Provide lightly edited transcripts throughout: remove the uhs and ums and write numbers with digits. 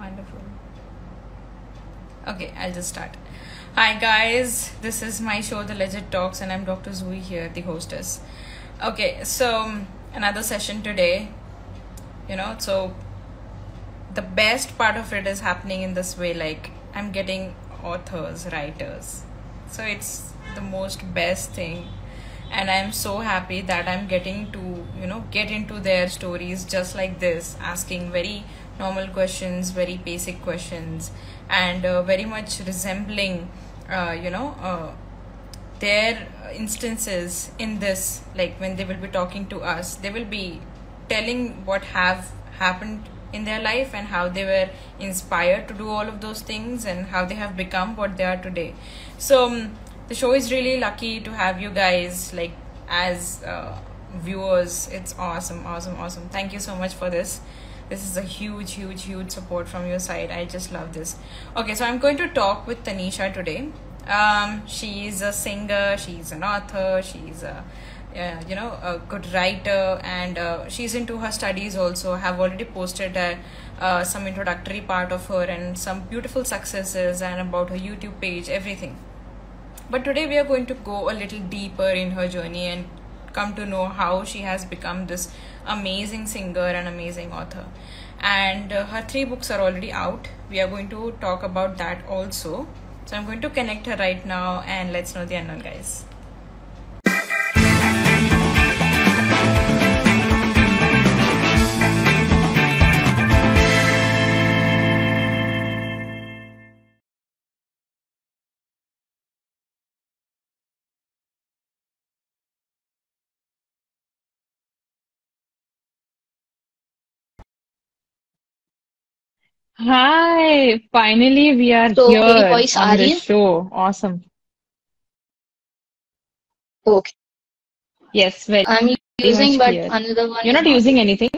Wonderful. Okay, I'll just start. Hi guys, this is my show The Legit Talks and I'm Dr. Zui here, the hostess. Okay, so another session today, so the best part of it is happening in this way, like I'm getting authors, writers. So it's the most best thing, and I'm so happy that I'm getting to, get into their stories just like this, asking very normal questions, very basic questions, and very much resembling, their instances in this. Like when they will be talking to us, they will be telling what have happened in their life and how they were inspired to do all of those things and how they have become what they are today. So the show is really lucky to have you guys like as viewers. It's awesome. Thank you so much for this. This is a huge support from your side. I just love this. Okay, so I'm going to talk with Tanisha today. She's a singer, she's an author, she's a good writer, and she's into her studies also. Have already posted some introductory part of her and some beautiful successes and about her YouTube page, everything. But today we are going to go a little deeper in her journey and come to know how she has become this amazing singer and amazing author. And her 3 books are already out. We are going to talk about that also. So I'm going to connect her right now and let's know the unknown, guys. Hi, finally we are तो मेरी here voice आ on रही this है? show. Awesome. Okay. Yes, very I'm much using, but clear. another one You're is not not using using. anything?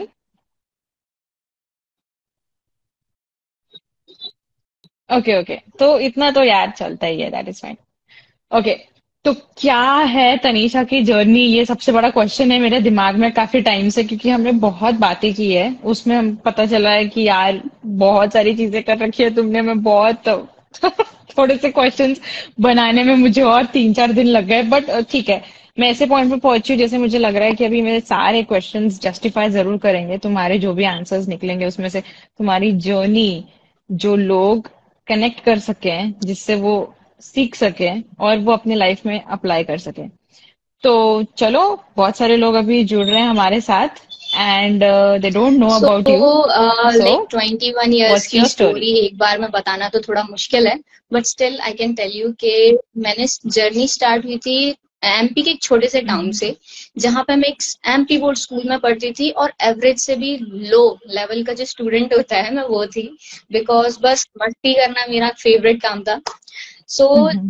Okay. तो इतना तो यार चलता ही है, that is fine. ओके, तो क्या है तनीषा की जर्नी? ये सबसे बड़ा क्वेश्चन है मेरे दिमाग में काफी टाइम से, क्योंकि हमने बहुत बातें की है। उसमें हम पता चला है कि यार बहुत सारी चीजें कर रखी है तुमने। मैं बहुत थोड़े से क्वेश्चंस बनाने में मुझे और 3-4 दिन लग गए, बट ठीक है। मैं ऐसे पॉइंट पे पहुंची हूँ जैसे मुझे लग रहा है कि अभी मेरे सारे क्वेश्चंस जस्टिफाई जरूर करेंगे। तुम्हारे जो भी आंसर्स निकलेंगे उसमें से तुम्हारी जर्नी जो लोग कनेक्ट कर सके, जिससे वो सीख सके और वो अपने लाइफ में अप्लाई कर सके। तो चलो, बहुत सारे लोग अभी जुड़ रहे हैं हमारे साथ and they don't know So, about you. So like 21 years what's की योर स्टोरी? स्टोरी एक बार में बताना तो थोड़ा मुश्किल है, but still I can tell you कि मैंने जर्नी स्टार्ट हुई थी एमपी के एक छोटे से टाउन से, जहां पे मैं एक एमपी बोर्ड स्कूल में पढ़ती थी और एवरेज से भी लो लेवल का जो स्टूडेंट होता है मैं वो थी, बिकॉज बस मस्ती करना मेरा फेवरेट काम था। सो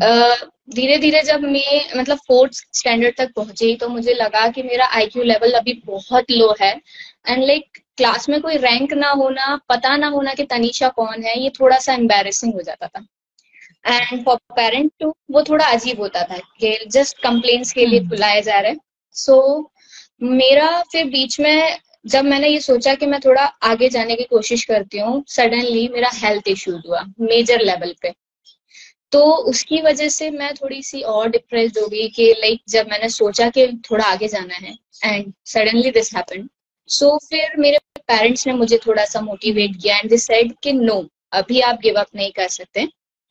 धीरे धीरे जब मैं मतलब 4th स्टैंडर्ड तक पहुंची तो मुझे लगा कि मेरा आईक्यू लेवल अभी बहुत लो है, एंड लाइक क्लास में कोई रैंक ना होना, पता ना होना कि तनीषा कौन है, ये थोड़ा सा एम्बेरसिंग हो जाता था। एंड फॉर पेरेंट टू वो थोड़ा अजीब होता था कि जस्ट कंप्लेंट्स के लिए बुलाया जा रहा है। सो मेरा फिर बीच में जब मैंने ये सोचा कि मैं थोड़ा आगे जाने की कोशिश करती हूँ, सडनली मेरा हेल्थ इश्यूज हुआ मेजर लेवल पे। तो उसकी वजह से मैं थोड़ी सी और डिप्रेस्ड हो गई कि लाइक जब मैंने सोचा कि थोड़ा आगे जाना है and suddenly this happened. So फिर मेरे पेरेंट्स ने मुझे थोड़ा सा मोटिवेट किया एंड दे सेड कि नो, अभी आप गिव अप नहीं कर सकते,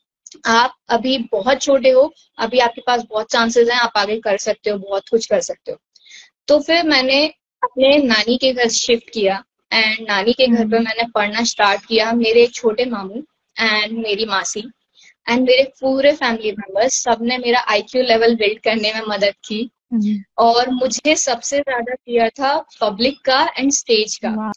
आप अभी बहुत छोटे हो, अभी आपके पास बहुत चांसेस हैं, आप आगे कर सकते हो, बहुत कुछ कर सकते हो। तो फिर मैंने अपने नानी के घर शिफ्ट किया एंड नानी के घर पे मैंने पढ़ना स्टार्ट किया। मेरे छोटे मामू एंड मेरी मासी एंड मेरे पूरे फैमिली मेंबर्स सबने मेरा आईक्यू लेवल बिल्ड करने में मदद की, और मुझे सबसे ज्यादा किया था पब्लिक का एंड स्टेज का।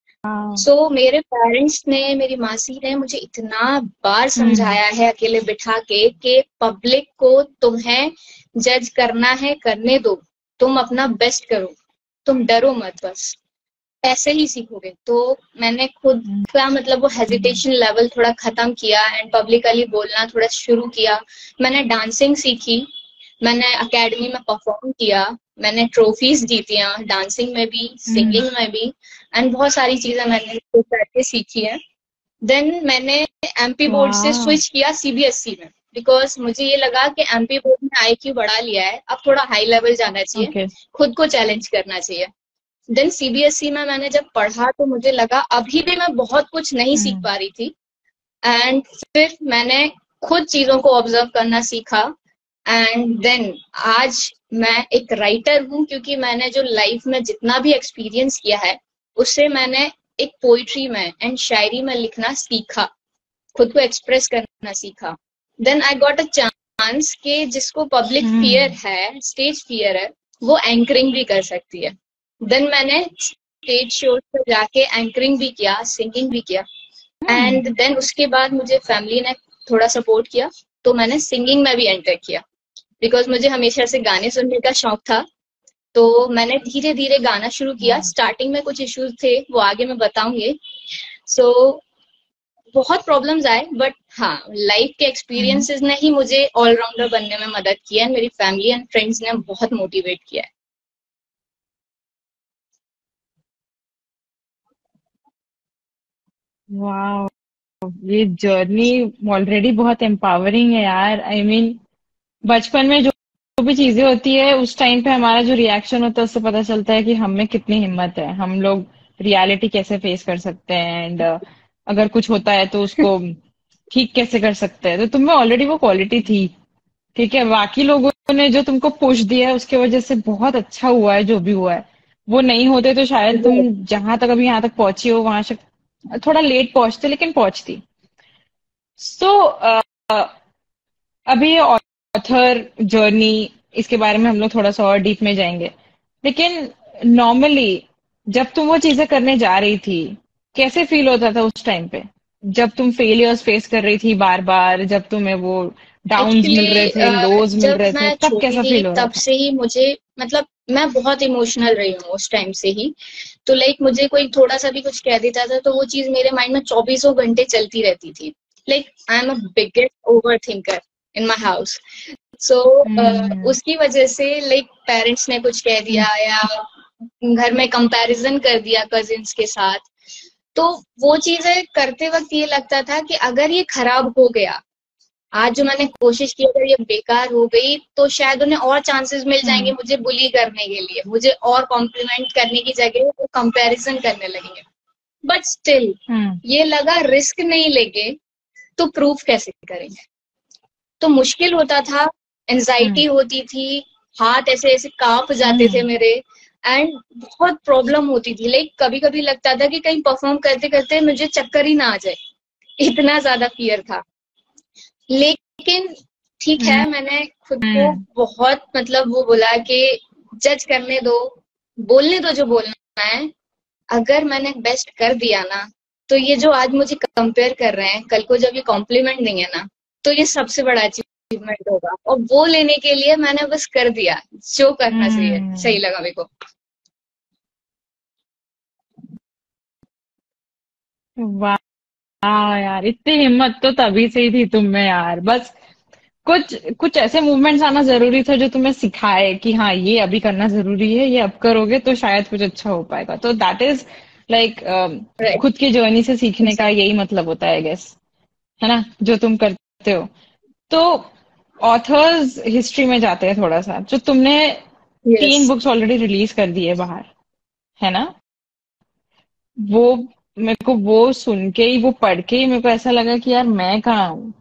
सो मेरे पेरेंट्स ने, मेरी मासी ने मुझे इतना बार समझाया है अकेले बिठा के कि पब्लिक को तुम्हें जज करना है, करने दो, तुम अपना बेस्ट करो, तुम डरो मत, बस ऐसे ही सीखोगे। तो मैंने खुद का मतलब वो हेजिटेशन लेवल थोड़ा खत्म किया एंड पब्लिकली बोलना थोड़ा शुरू किया। मैंने डांसिंग सीखी, मैंने एकेडमी में परफॉर्म किया, मैंने ट्रॉफीज जीतियां डांसिंग में भी, सिंगिंग में भी, एंड बहुत सारी चीजें मैंने करके सीखी है। देन मैंने एमपी बोर्ड से वाह। स्विच किया सीबीएसई में, बिकॉज मुझे ये लगा कि एमपी बोर्ड में आईक्यू बढ़ा लिया है, अब थोड़ा हाई लेवल जाना चाहिए, ओके। खुद को चैलेंज करना चाहिए। देन सीबीएसई में मैंने जब पढ़ा तो मुझे लगा अभी भी मैं बहुत कुछ नहीं सीख हम्म। पा रही थी। एंड फिर मैंने खुद चीजों को ऑब्जर्व करना सीखा। एंड देन आज मैं एक राइटर हूँ, क्योंकि मैंने जो लाइफ में जितना भी एक्सपीरियंस किया है उससे मैंने एक पोइट्री में एंड शायरी में लिखना सीखा, खुद को एक्सप्रेस करना सीखा। Then I got a chance कि जिसको पब्लिक फियर हम्म। है, स्टेज फियर है, वो एंकरिंग भी कर सकती है। देन मैंने स्टेज शो पर जाके एंकरिंग भी किया, सिंगिंग भी किया। And hmm. देन उसके बाद मुझे फैमिली ने थोड़ा सपोर्ट किया, तो मैंने सिंगिंग में भी एंटर किया, बिकॉज मुझे हमेशा से गाने सुनने का शौक था। तो मैंने धीरे धीरे गाना शुरू किया। वाह। स्टार्टिंग में कुछ इश्यूज थे, वो आगे मैं बताऊंगी। सो बहुत प्रॉब्लम्स आए, बट हाँ, लाइफ के हम्म। एक्सपीरियंसेस ने ही मुझे ऑलराउंडर बनने में मदद किया है। मेरी फैमिली एंड फ्रेंड्स ने बहुत मोटिवेट किया है। वाह, ये जर्नी ऑलरेडी बहुत एम्पावरिंग है यार। आई मीन, बचपन में जो भी चीजें होती है उस टाइम पे हमारा जो रिएक्शन होता है उससे पता चलता है कि हम में कितनी हिम्मत है, हम लोग रियलिटी कैसे फेस कर सकते हैं, एंड अगर कुछ होता है तो उसको ठीक कैसे कर सकते हैं। तो तुम में ऑलरेडी वो क्वालिटी थी। ठीक है, बाकी लोगों ने जो तुमको पुश दिया है उसके वजह से बहुत अच्छा हुआ है जो भी हुआ है। वो नहीं होते तो शायद तुम जहां तक अभी यहाँ तक पहुंची हो वहां से थोड़ा लेट पहुंचते, लेकिन पहुंचती। सो अभी ऑथर जर्नी, इसके बारे में हम लोग थोड़ा सा और डीप में जाएंगे। लेकिन नॉर्मली जब तुम वो चीजें करने जा रही थी, कैसे फील होता था उस टाइम पे, जब तुम फेलियर्स फेस कर रही थी बार बार, जब तुम्हें वो डाउन्स मिल रहे थे, एक्चुअली लोज मिल जब रहे थे, मैं तब छोटी कैसा थी फील हो रहा तब था? से ही मुझे, मतलब मैं बहुत इमोशनल रही हूँ उस टाइम से ही। तो लाइक मुझे कोई थोड़ा सा भी कुछ कह देता था तो वो चीज मेरे माइंड में चौबीसों घंटे चलती रहती थी। Like I am a biggest over thinker in my house. So hmm. उसकी वजह से लाइक पेरेंट्स ने कुछ कह हम्म। दिया या घर में कंपैरिजन कर दिया कजिन्स के साथ, तो वो चीजें करते वक्त ये लगता था कि अगर ये खराब हो गया, आज जो मैंने कोशिश की अगर ये बेकार हो गई, तो शायद उन्हें और चांसेस मिल जाएंगे हम्म। मुझे बुली करने के लिए, मुझे और कॉम्प्लीमेंट करने की जगह वो कंपैरिजन करने लगेंगे। But still hmm. ये लगा रिस्क नहीं लेंगे तो प्रूफ कैसे करेंगे। तो मुश्किल होता था, एंजाइटी हम्म। होती थी, हाथ ऐसे ऐसे कांप जाते थे हम्म। मेरे। एंड बहुत प्रॉब्लम होती थी, लाइक कभी कभी लगता था कि कहीं परफॉर्म करते करते मुझे चक्कर ही ना आ जाए, इतना ज्यादा फियर था। लेकिन ठीक है, हम्म। मैंने खुद को हम्म। बहुत, मतलब वो बोला कि जज करने दो, बोलने दो जो बोलना है। अगर मैंने बेस्ट कर दिया ना, तो ये जो आज मुझे कंपेयर कर रहे हैं, कल को जब ये कॉम्प्लीमेंट देंगे ना, तो ये सबसे बड़ा अचीवमेंट होगा। और वो लेने के लिए मैंने बस कर दिया जो करना चाहिए, सही हम्म। लगा मेरे को। वाह यार, इतनी हिम्मत तो तभी से ही थी तुम में यार। बस कुछ कुछ ऐसे मूवमेंट्स आना जरूरी था जो तुम्हें सिखाए कि हाँ, ये अभी करना जरूरी है, ये अब करोगे तो शायद कुछ अच्छा हो पाएगा। तो दैट इज लाइक राइट। खुद की जर्नी से सीखने का यही मतलब होता है, गेस, है ना, जो तुम करते हो। तो ऑथर्स हिस्ट्री में जाते हैं थोड़ा सा। जो तुमने यस। 3 बुक्स ऑलरेडी रिलीज कर दी है बाहर, है ना, वो मेरे को वो सुन के ही, वो पढ़ के ही मेरे को ऐसा लगा कि यार मैं कहाँ हूँ।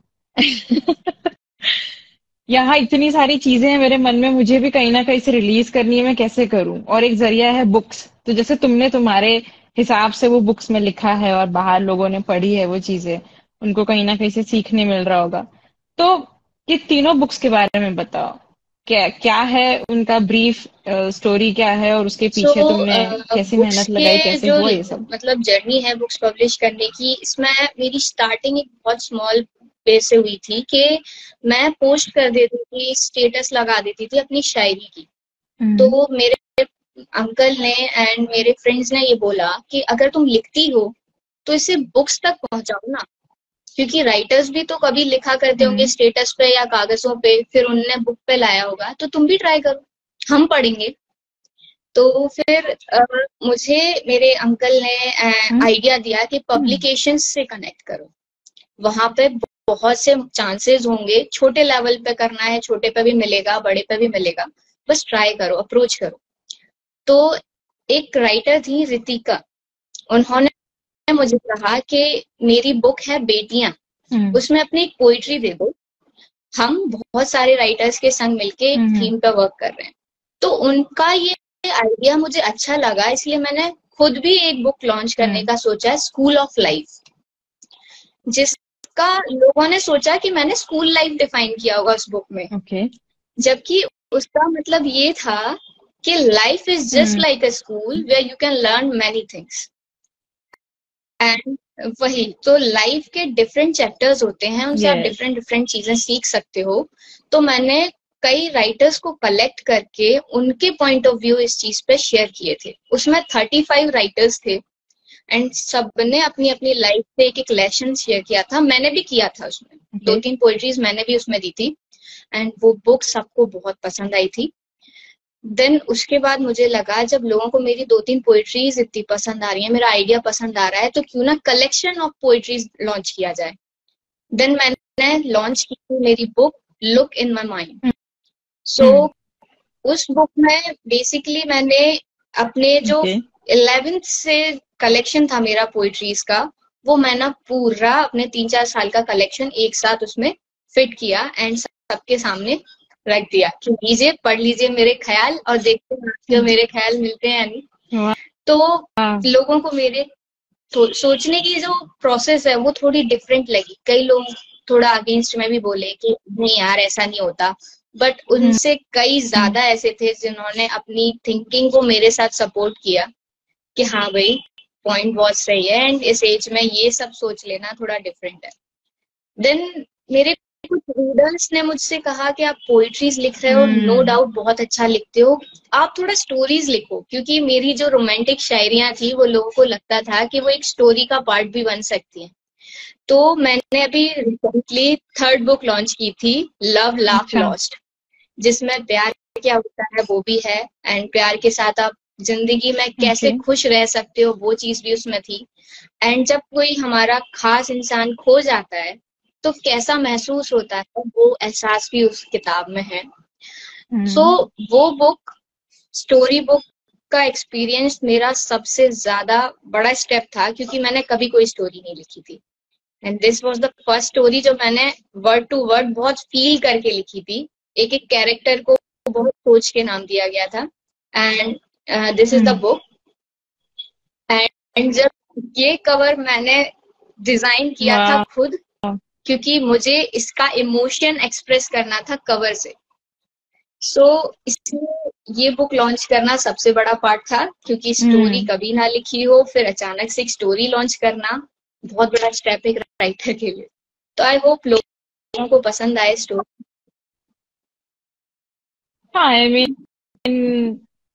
यहाँ इतनी सारी चीजें हैं मेरे मन में, मुझे भी कहीं ना कहीं से रिलीज करनी है, मैं कैसे करूं? और एक जरिया है बुक्स। तो जैसे तुमने तुम्हारे हिसाब से वो बुक्स में लिखा है और बाहर लोगों ने पढ़ी है वो चीजें, उनको कहीं ना कहीं से सीखने मिल रहा होगा। तो ये तीनों बुक्स के बारे में बताओ, क्या क्या है उनका ब्रीफ स्टोरी, क्या है, और उसके सो पीछे तुमने कैसी बुक्स मेहनत लगाई, के कैसे जो, हुआ ये सब? मतलब जर्नी है बुक्स पब्लिश करने की, इसमें मेरी स्टार्टिंग एक बहुत स्मॉल बेस से हुई थी कि मैं पोस्ट कर देती थी, स्टेटस लगा देती थी अपनी शायरी की। हम्म। तो मेरे अंकल ने एंड मेरे फ्रेंड्स ने ये बोला कि अगर तुम लिखती हो तो इसे बुक्स तक पहुंचाओ ना, क्योंकि राइटर्स भी तो कभी लिखा करते होंगे हम्म। स्टेटस पे या कागजों पे, फिर उनने बुक पे लाया होगा, तो तुम भी ट्राई करो, हम पढ़ेंगे। तो फिर मुझे मेरे अंकल ने आइडिया दिया कि पब्लिकेशंस से कनेक्ट करो, वहां पे बहुत से चांसेस होंगे, छोटे लेवल पे करना है, छोटे पे भी मिलेगा, बड़े पे भी मिलेगा, बस ट्राई करो, अप्रोच करो। तो एक राइटर थी रितिका, उन्होंने मुझे कहा कि मेरी बुक है बेटियां, उसमें अपनी एक पोइट्री दे दो, हम बहुत सारे राइटर्स के संग मिलके एक थीम पे वर्क कर रहे हैं। तो उनका ये आइडिया मुझे अच्छा लगा, इसलिए मैंने खुद भी एक बुक लॉन्च करने का सोचा है, स्कूल ऑफ लाइफ, जिसका लोगों ने सोचा कि मैंने स्कूल लाइफ डिफाइन किया होगा उस बुक में, जबकि उसका मतलब ये था कि life is just like a school where you can learn many things. And वही तो लाइफ के डिफरेंट चैप्टर्स होते हैं, उनसे आप डिफरेंट डिफरेंट चीजें सीख सकते हो। तो मैंने कई राइटर्स को कलेक्ट करके उनके पॉइंट ऑफ व्यू इस चीज पे शेयर किए थे। उसमें 35 राइटर्स थे एंड सबने अपनी अपनी लाइफ से एक एक लेसन शेयर किया था, मैंने भी किया था उसमें। 2-3 पोइट्रीज मैंने भी उसमें दी थी एंड वो बुक सबको बहुत पसंद आई थी। देन उसके बाद मुझे लगा जब लोगों को मेरी 2-3 पोइट्रीज इतनी पसंद आ रही है, मेरा आइडिया पसंद आ रहा है, तो क्यों ना कलेक्शन ऑफ पोइट्रीज लॉन्च किया जाए। देन मैंने लॉन्च की मेरी book look in my mind. So उस बुक में बेसिकली मैंने अपने जो 11th से कलेक्शन था मेरा पोइट्रीज का, वो मैंने पूरा अपने 3-4 साल का कलेक्शन एक साथ उसमें फिट किया एंड सबके सामने रख दिया कि लीजिए, पढ़ लीजिए मेरे ख्याल और देखते हैं मेरे ख्याल मिलते हैं या नहीं। तो लोगों को मेरे सोचने की जो प्रोसेस है वो थोड़ी डिफरेंट लगी। कई लोग थोड़ा अगेंस्ट में भी बोले कि नहीं यार ऐसा नहीं होता, बट उनसे कई ज्यादा ऐसे थे जिन्होंने अपनी थिंकिंग को मेरे साथ सपोर्ट किया कि हाँ भाई पॉइंट बहुत सही है एंड इस एज में ये सब सोच लेना थोड़ा डिफरेंट है। देन मेरे कुछ रीडर्स ने मुझसे कहा कि आप पोइट्रीज लिख रहे हो, नो डाउट बहुत अच्छा लिखते हो, आप थोड़ा स्टोरीज लिखो, क्योंकि मेरी जो रोमांटिक शायरियां थी वो लोगों को लगता था कि वो एक स्टोरी का पार्ट भी बन सकती है। तो मैंने अभी रिसेंटली 3rd बुक लॉन्च की थी, लव लाफ लॉस्ट, जिसमें प्यार क्या होता है वो भी है एंड प्यार के साथ आप जिंदगी में कैसे खुश रह सकते हो वो चीज भी उसमें थी। एंड जब कोई हमारा खास इंसान खो जाता है तो कैसा महसूस होता है वो एहसास भी उस किताब में है। सो वो बुक, स्टोरी बुक का एक्सपीरियंस मेरा सबसे ज्यादा बड़ा स्टेप था, क्योंकि मैंने कभी कोई स्टोरी नहीं लिखी थी and this was the first story जो मैंने वर्ड टू वर्ड बहुत फील करके लिखी थी। एक एक कैरेक्टर को बहुत सोच के नाम दिया गया था and this is the book. And जब ये कवर मैंने डिजाइन किया था खुद, क्योंकि मुझे इसका इमोशन एक्सप्रेस करना था कवर से। सो इसमें ये बुक लॉन्च करना सबसे बड़ा पार्ट था, क्योंकि स्टोरी कभी ना लिखी हो, फिर अचानक से एक स्टोरी लॉन्च करना बहुत बड़ा स्टेप एक राइटर के लिए। तो आई होप लोगों को पसंद आए स्टोरी। हाँ, आई मीन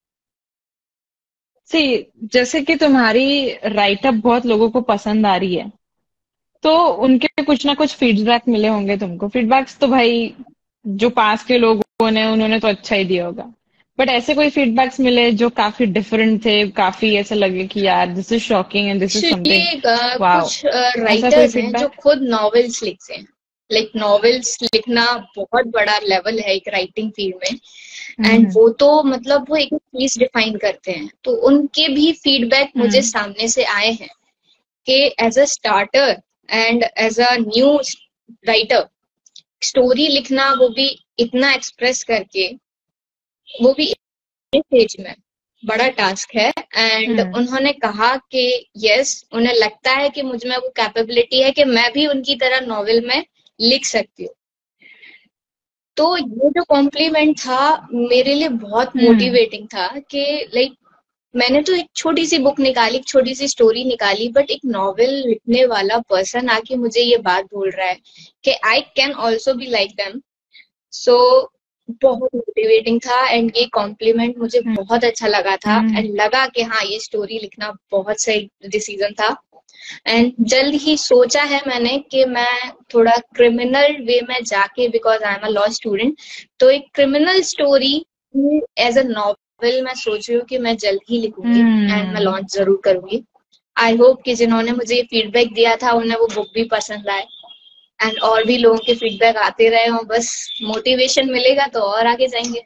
सी, जैसे कि तुम्हारी राइटअप बहुत लोगों को पसंद आ रही है, तो उनके कुछ ना कुछ फीडबैक मिले होंगे तुमको। फीडबैक्स तो भाई जो पास के लोगों ने, उन्होंने तो अच्छा ही दिया होगा, बट ऐसे कोई फीडबैक्स मिले जो काफी डिफरेंट थे, काफी ऐसा लगे कि यार this is shocking and this is something wow? कुछ राइटर्स हैं जो खुद नॉवेल्स लिखते हैं, लाइक नॉवेल्स लिखना बहुत बड़ा लेवल है एक राइटिंग फील्ड में एंड वो तो मतलब वो एक चीज डिफाइन करते हैं। तो उनके भी फीडबैक मुझे सामने से आए हैं कि as a starter and as a new writer story लिखना, वो भी इतना एक्सप्रेस करके, वो भी इस एज में, बड़ा टास्क है। एंड उन्होंने कहा कि यस, उन्हें लगता है कि मुझ में वो कैपेबिलिटी है कि मैं भी उनकी तरह नॉवेल में लिख सकती हूँ। तो ये जो कॉम्प्लीमेंट था मेरे लिए बहुत मोटिवेटिंग था कि लाइक मैंने तो एक छोटी सी बुक निकाली, एक छोटी सी स्टोरी निकाली, बट एक नॉवेल लिखने वाला पर्सन आके मुझे ये बात बोल रहा है कि I can also be like them. So बहुत मोटिवेटिंग था एंड ये कॉम्प्लीमेंट मुझे बहुत अच्छा लगा था एंड लगा कि हाँ ये स्टोरी लिखना बहुत सही डिसीजन था। एंड जल्द ही सोचा है मैंने कि मैं थोड़ा क्रिमिनल वे में जाके, because I am a law student, तो एक criminal story as a novel novel मैं सोच रही हूँ कि मैं जल्द ही लिखूंगी एंड मैं लॉन्च जरूर करूंगी। आई होप कि जिन्होंने मुझे फीडबैक दिया था उन्हें वो बुक भी पसंद आए एंड और भी लोगों के फीडबैक आते रहे हो, बस मोटिवेशन मिलेगा तो और आगे जाएंगे।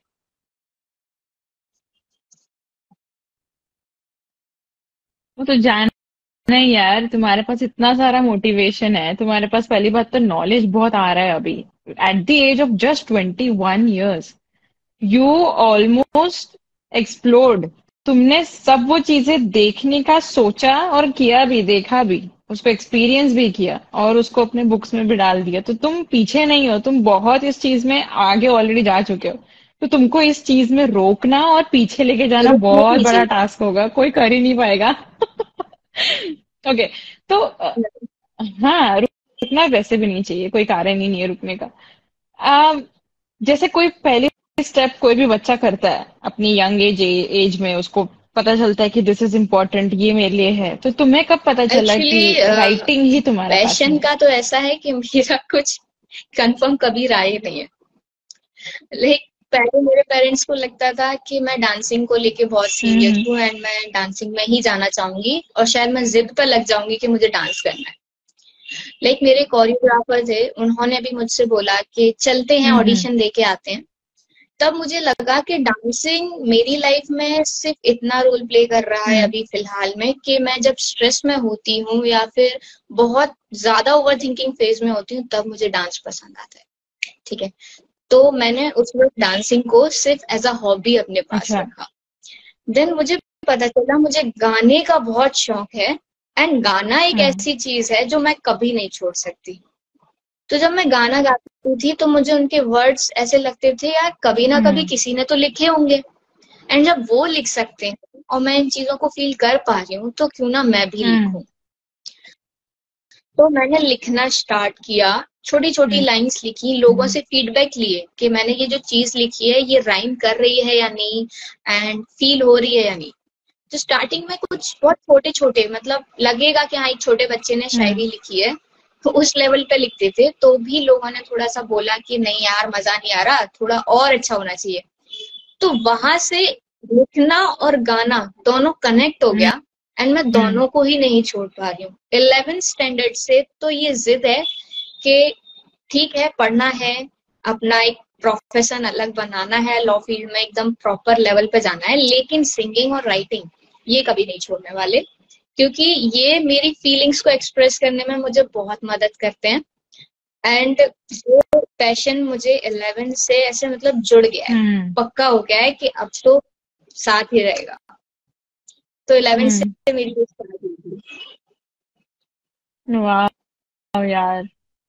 वो तो जान नहीं यार, तुम्हारे पास इतना सारा मोटिवेशन है, तुम्हारे पास पहली बात तो नॉलेज बहुत आ रहा है अभी। At the age of just 21 years you almost explored. तुमने सब वो चीजें देखने का सोचा और किया भी, देखा भी, उसको एक्सपीरियंस भी किया और उसको अपने बुक्स में भी डाल दिया। तो तुम पीछे नहीं हो, तुम बहुत इस चीज में आगे ऑलरेडी जा चुके हो। तो तुमको इस चीज में रोकना और पीछे लेके जाना रुकना बहुत नहीं बड़ा चाहिए। टास्क होगा, कोई कर ही नहीं पाएगा। ओके। तो हाँ, रुकना वैसे भी नहीं चाहिए, कोई कारण ही नहीं है रुकने का। अम, जैसे कोई पहली स्टेप कोई भी बच्चा करता है अपनी यंग एज में, उसको पता चलता है कि दिस इज इम्पोर्टेंट, ये मेरे लिए है। तो तुम्हें कब पता चला कि एक्चुअली राइटिंग ही तुम्हारा पैशन पैशन है? का तो ऐसा है कि मेरा कुछ कंफर्म कभी रहा ही नहीं है। लाइक पहले मेरे पेरेंट्स को लगता था कि मैं डांसिंग को लेके बहुत सीरियस हम्म। हूँ एंड मैं डांसिंग में ही जाना चाहूंगी और शायद मैं जिद पर लग जाऊंगी कि मुझे डांस करना है। लाइक मेरे कोरियोग्राफर थे, उन्होंने भी मुझसे बोला कि चलते हैं हम्म। ऑडिशन दे के आते हैं। तब मुझे लगा कि डांसिंग मेरी लाइफ में सिर्फ इतना रोल प्ले कर रहा है हम्म। अभी फिलहाल में कि मैं जब स्ट्रेस में होती हूँ या फिर बहुत ज्यादा ओवर थिंकिंग फेज में होती हूँ तब मुझे डांस पसंद आता है। ठीक है, तो मैंने उस वक्त डांसिंग को सिर्फ एज अ हॉबी अपने पास अच्छा। रखा। देन मुझे पता चला मुझे गाने का बहुत शौक है एंड गाना एक हम्म। ऐसी चीज है जो मैं कभी नहीं छोड़ सकती। तो जब मैं गाना गाती थी तो मुझे उनके वर्ड्स ऐसे लगते थे यार कभी ना कभी हम्म। किसी ने तो लिखे होंगे एंड जब वो लिख सकते हैं और मैं इन चीजों को फील कर पा रही हूँ तो क्यों ना मैं भी हम्म। लिखूं। तो मैंने लिखना स्टार्ट किया, छोटी छोटी हम्म। लाइंस लिखी, लोगों हम्म। से फीडबैक लिए कि मैंने ये जो चीज लिखी है ये राइम कर रही है या नहीं एंड फील हो रही है या नहीं। तो स्टार्टिंग में कुछ बहुत छोटे छोटे मतलब लगेगा कि हाँ एक छोटे बच्चे ने हम्म। शायरी लिखी है तो उस लेवल पे लिखते थे, तो भी लोगों ने थोड़ा सा बोला कि नहीं यार मजा नहीं आ रहा, थोड़ा और अच्छा होना चाहिए। तो वहां से लिखना और गाना दोनों कनेक्ट हो हम्म। गया एंड मैं हम्म। दोनों को ही नहीं छोड़ पा रही हूँ। 11th स्टैंडर्ड से तो ये जिद है कि ठीक है पढ़ना है, अपना एक प्रोफेशन अलग बनाना है, लॉ फील्ड में एकदम प्रॉपर लेवल पे जाना है, लेकिन सिंगिंग और राइटिंग ये कभी नहीं छोड़ने वाले क्योंकि ये मेरी फीलिंग्स को एक्सप्रेस करने में मुझे बहुत मदद करते हैं। एंड वो पैशन मुझे 11 से ऐसे मतलब जुड़ गया है, हम्म। पक्का हो गया है कि अब तो साथ ही रहेगा। तो 11 हम्म। से मेरी ये स्टार्ट हुई थी। वाह यार,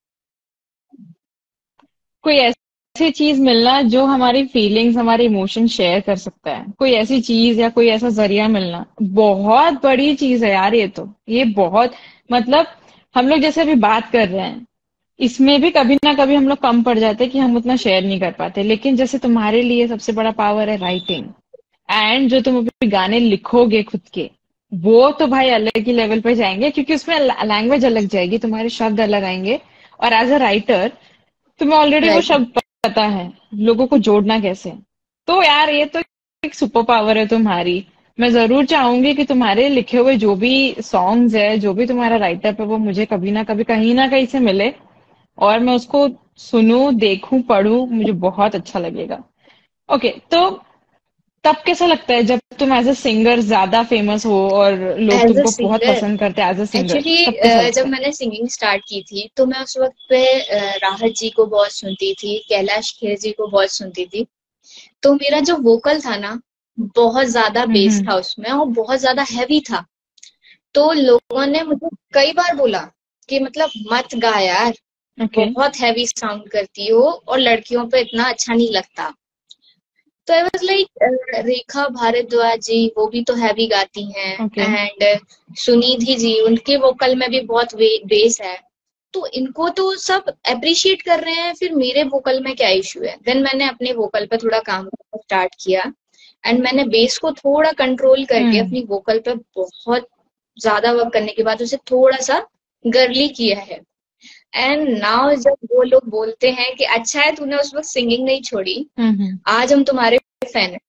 कोई ऐसी चीज मिलना जो हमारी फीलिंग्स, हमारे इमोशन शेयर कर सकता है, कोई ऐसी चीज या कोई ऐसा जरिया मिलना बहुत बड़ी चीज है यार। ये तो, ये बहुत, मतलब हम लोग जैसे अभी बात कर रहे हैं, इसमें भी कभी ना कभी हम लोग कम पड़ जाते हैं कि हम उतना शेयर नहीं कर पाते। लेकिन जैसे तुम्हारे लिए सबसे बड़ा पावर है राइटिंग, एंड जो तुम अभी गाने लिखोगे खुद के, वो तो भाई अलग ही लेवल पे जाएंगे, क्योंकि उसमें लैंग्वेज अलग जाएगी, तुम्हारे शब्द अलग आएंगे। और एज अ राइटर तुम्हें ऑलरेडी वो राइट। शब्द पता है, लोगों को जोड़ना कैसे। तो यार ये तो एक सुपर पावर है तुम्हारी। मैं जरूर चाहूंगी कि तुम्हारे लिखे हुए जो भी सॉन्ग्स है, जो भी तुम्हारा राइटअप है, वो मुझे कभी ना कहीं से मिले और मैं उसको सुनूं, देखूं, पढूं, मुझे बहुत अच्छा लगेगा। ओके, तो तब कैसा लगता है जब तुम एज अ सिंगर ज्यादा फेमस हो और लोग एज अ तुमको बहुत सिंगर पसंद करते हैं एज अ सिंगर, तब कैसा एक्चुअली जब लगता है? मैंने सिंगिंग स्टार्ट की थी तो मैं उस वक्त पे राहत जी को बहुत सुनती थी, कैलाश खेर जी को बहुत सुनती थी। तो मेरा जो वोकल था ना बहुत ज्यादा बेस हम्म। था उसमें और बहुत ज्यादा हैवी था। तो लोगों ने मुझे कई बार बोला कि मतलब मत गा यार, ओके। बहुत हैवी साउंड करती हो और लड़कियों पे इतना अच्छा नहीं लगता। तो I was like Rekha Bhardwaj ji वो भी तो हैवी गाती हैं ओके। एंड सुनिधि जी उनके वोकल में भी बहुत बेस है। तो इनको तो सब अप्रिशिएट कर रहे हैं, फिर मेरे वोकल में क्या इशू है। देन मैंने अपने वोकल पे थोड़ा काम करना स्टार्ट किया एंड मैंने बेस को थोड़ा कंट्रोल करके हम्म। अपनी वोकल पे बहुत ज्यादा वर्क करने के बाद उसे थोड़ा सा गर्ली किया है। एंड नाउ जब वो लोग बोलते हैं कि अच्छा है तूने उस वक्त सिंगिंग नहीं छोड़ी, हम्म। आज हम तुम्हारे फैन हैं,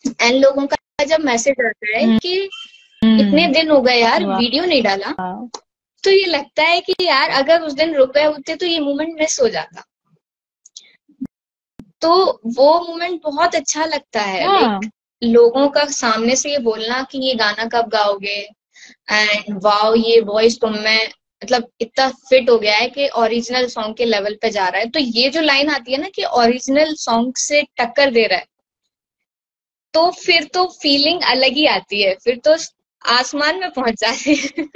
एंड लोगों का जब मैसेज आता है हम्म कि इतने हम्म, दिन हो गए यार वाह। वीडियो नहीं डाला, तो ये लगता है कि यार अगर उस दिन रुक गए होते तो ये मोमेंट मिस हो जाता। तो वो मोमेंट बहुत अच्छा लगता है, लाइक हाँ लोगों का सामने से ये बोलना कि ये गाना कब गाओगे, एंड वाओ ये वॉइस तुम में मतलब इतना फिट हो गया है कि ओरिजिनल सॉन्ग के लेवल पे जा रहा है। तो ये जो लाइन आती है ना कि ओरिजिनल सॉन्ग से टक्कर दे रहा है, तो फिर तो फीलिंग अलग ही आती है, फिर तो आसमान में पहुंच जाती है।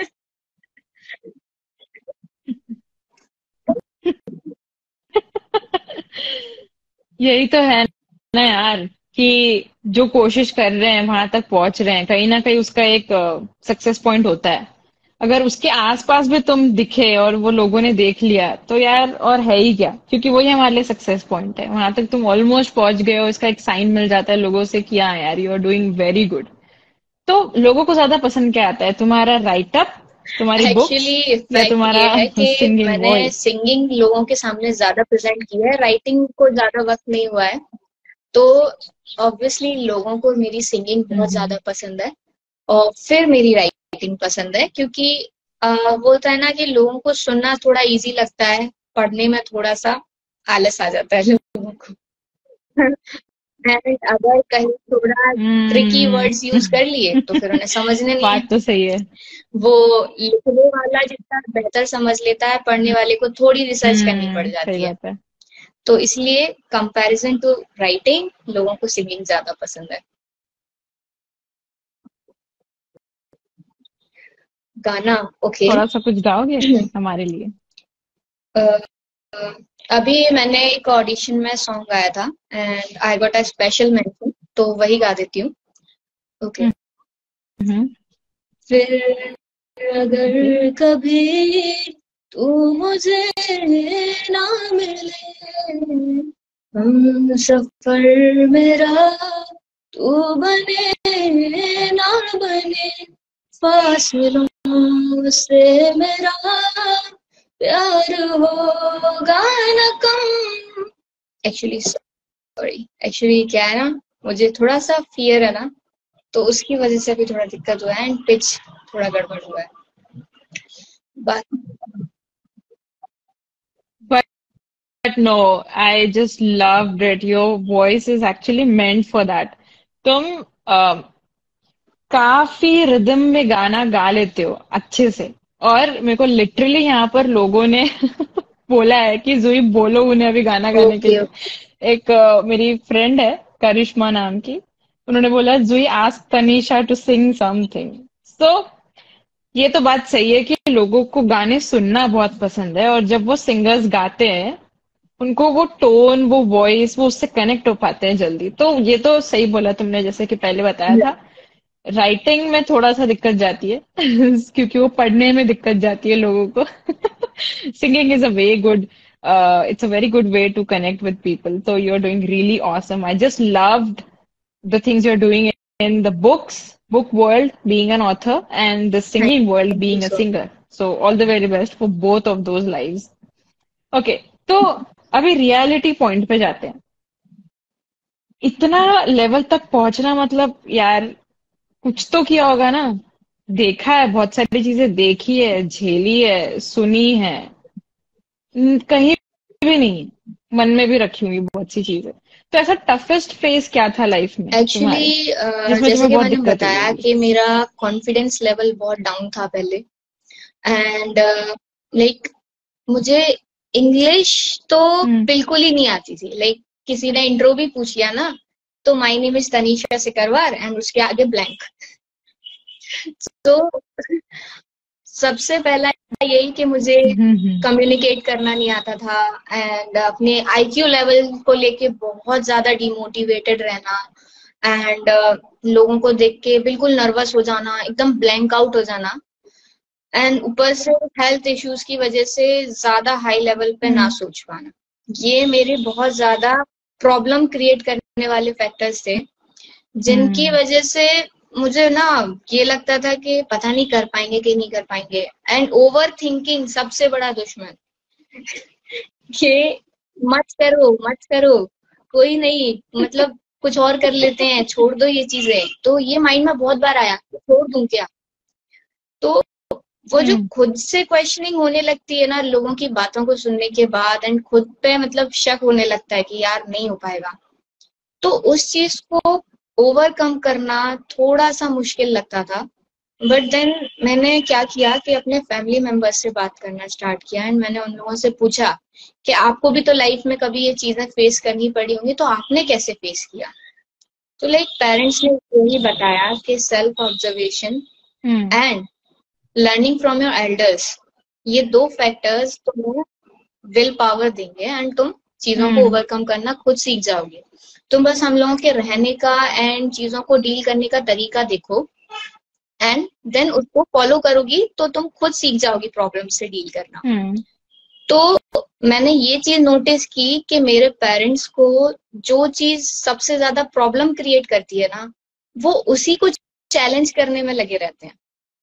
यही तो है ना यार, कि जो कोशिश कर रहे हैं वहां तक पहुंच रहे हैं, कहीं ना कहीं उसका एक सक्सेस पॉइंट होता है। अगर उसके आसपास भी तुम दिखे और वो लोगों ने देख लिया तो यार और है ही क्या, क्योंकि वही हमारे लिए सक्सेस पॉइंट है। वहां तक तुम ऑलमोस्ट पहुंच गए हो, इसका एक साइन मिल जाता है लोगों से कि हाँ यार you are doing very good. तो लोगों को ज्यादा पसंद क्या आता है, तुम्हारा राइटअप, तुम्हारी बुक्स, एक्चुअली या फैक्ट ये तुम्हारा है कि सिंगिंग मैंने वॉइस? सिंगिंग लोगों के सामने ज्यादा प्रेजेंट किया है, राइटिंग को ज्यादा वक्त नहीं हुआ है। तो ऑब्वियसली लोगों को मेरी सिंगिंग बहुत हम्म। ज्यादा पसंद है, और फिर मेरी राइटिंग पसंद है, क्योंकि वो होता है ना कि लोगों को सुनना थोड़ा इजी लगता है, पढ़ने में थोड़ा सा आलस आ जाता है लोगों को। एंड अगर कहीं थोड़ा ट्रिकी वर्ड्स हम्म। यूज कर लिए तो फिर उन्हें समझने नहीं है। बात तो सही है। वो लिखने वाला जितना बेहतर समझ लेता है, पढ़ने वाले को थोड़ी रिसर्च करनी पड़ सही जाती है। बात है। तो इसलिए कंपैरिजन टू राइटिंग लोगों को सिंगिंग ज्यादा पसंद है। गाना, ओके। थोड़ा सा कुछ गाओगे हमारे लिए? अभी मैंने एक ऑडिशन में सॉन्ग गाया था and I got a special mention, तो वही गा देती हूँ। ओके। हम्म। फिर ओके। अगर कभी तू मुझे ना मिले, हम सफर मेरा तू बने ना बने, फासलों से मेरा प्यार होगा न कम। एक्चुअली सॉरी, एक्चुअली क्या है ना, मुझे थोड़ा सा फियर है ना, तो उसकी वजह से भी थोड़ा दिक्कत हुआ है एंड पिच थोड़ा गड़बड़ हुआ है। बात But no, I just loved it. Your voice is actually meant for that. तुम काफी रिदम में गाना गा लेते हो अच्छे से। और मेरे को लिटरली यहाँ पर लोगों ने बोला है कि जुई बोलो उन्हें अभी गाना गाने के ओके लिए। एक मेरी फ्रेंड है करिश्मा नाम की, उन्होंने बोला Jui ask Tanisha to sing something. So ये तो बात सही है कि लोगों को गाने सुनना बहुत पसंद है, और जब वो सिंगर्स गाते हैं उनको वो टोन, वो वॉइस, वो उससे कनेक्ट हो पाते हैं जल्दी। तो ये तो सही बोला तुमने, जैसे कि पहले बताया था। राइटिंग में थोड़ा सा दिक्कत जाती है क्योंकि वो पढ़ने में दिक्कत जाती है लोगों को। Singing is a way good, it's a very good way to connect with people. So you're doing really awesome. I just loved the things you're doing in the book world, being an author, and the singing world, thank you being a so singer. So all the very best for both of those lives. Okay, तो अभी reality point पे जाते हैं। इतना level तक पहुंचना मतलब यार कुछ तो किया होगा ना। देखा है, बहुत सारी चीजें देखी है, झेली है, सुनी है। कहीं भी नहीं, मन में भी रखी हुई बहुत सी चीजें। तो ऐसा टफेस्ट फेज क्या था लाइफ में तुम्हारे, एक्चुअली जिसमें जैसे तुम्हें कि बहुत मैंने दिक्कत हुई बताया होगी? कि मेरा कॉन्फिडेंस लेवल बहुत डाउन था पहले, एंड लाइक मुझे इंग्लिश तो हम्म। बिल्कुल ही नहीं आती थी। लाइक किसी ने इंट्रो भी पूछ लिया ना, तो my name is Tanisha Sikarwar and उसके आगे ब्लैंक। तो सबसे पहला यही कि मुझे हम्म। कम्युनिकेट करना नहीं आता था, एंड अपने आईक्यू लेवल को लेके बहुत ज्यादा डिमोटिवेटेड रहना, एंड लोगों को देख के बिल्कुल नर्वस हो जाना, एकदम ब्लैंक आउट हो जाना, एंड ऊपर से हेल्थ इश्यूज की वजह से ज्यादा हाई लेवल पे ना हम्म सोच पाना। ये मेरे बहुत ज्यादा प्रॉब्लम क्रिएट करने वाले फैक्टर्स थे, जिनकी हम्म। वजह से मुझे ना ये लगता था कि पता नहीं कर पाएंगे कि नहीं कर पाएंगे। एंड ओवर थिंकिंग सबसे बड़ा दुश्मन, कि मत करो मत करो, कोई नहीं, मतलब कुछ और कर लेते हैं, छोड़ दो ये चीजें। तो ये माइंड में बहुत बार आया, छोड़ दूं क्या। तो वो जो खुद से क्वेश्चनिंग होने लगती है ना लोगों की बातों को सुनने के बाद, एंड खुद पे मतलब शक होने लगता है कि यार नहीं हो पाएगा, तो उस चीज को ओवरकम करना थोड़ा सा मुश्किल लगता था। बट देन मैंने क्या किया कि अपने फैमिली मेंबर्स से बात करना स्टार्ट किया, एंड मैंने उन लोगों से पूछा कि आपको भी तो लाइफ में कभी ये चीजें फेस करनी पड़ी होंगी, तो आपने कैसे फेस किया। तो लाइक पेरेंट्स ने यही बताया कि self observation and learning from your elders, ये 2 फैक्टर्स तुम्हें विल पावर देंगे एंड तुम चीजों को ओवरकम करना खुद सीख जाओगे। तुम बस हम लोगों के रहने का एंड चीजों को डील करने का तरीका देखो, एंड देन उसको फॉलो करोगी तो तुम खुद सीख जाओगी प्रॉब्लम से डील करना। तो मैंने ये चीज नोटिस की कि मेरे पेरेंट्स को जो चीज सबसे ज्यादा प्रॉब्लम क्रिएट करती है ना, वो उसी को चैलेंज करने में लगे रहते हैं।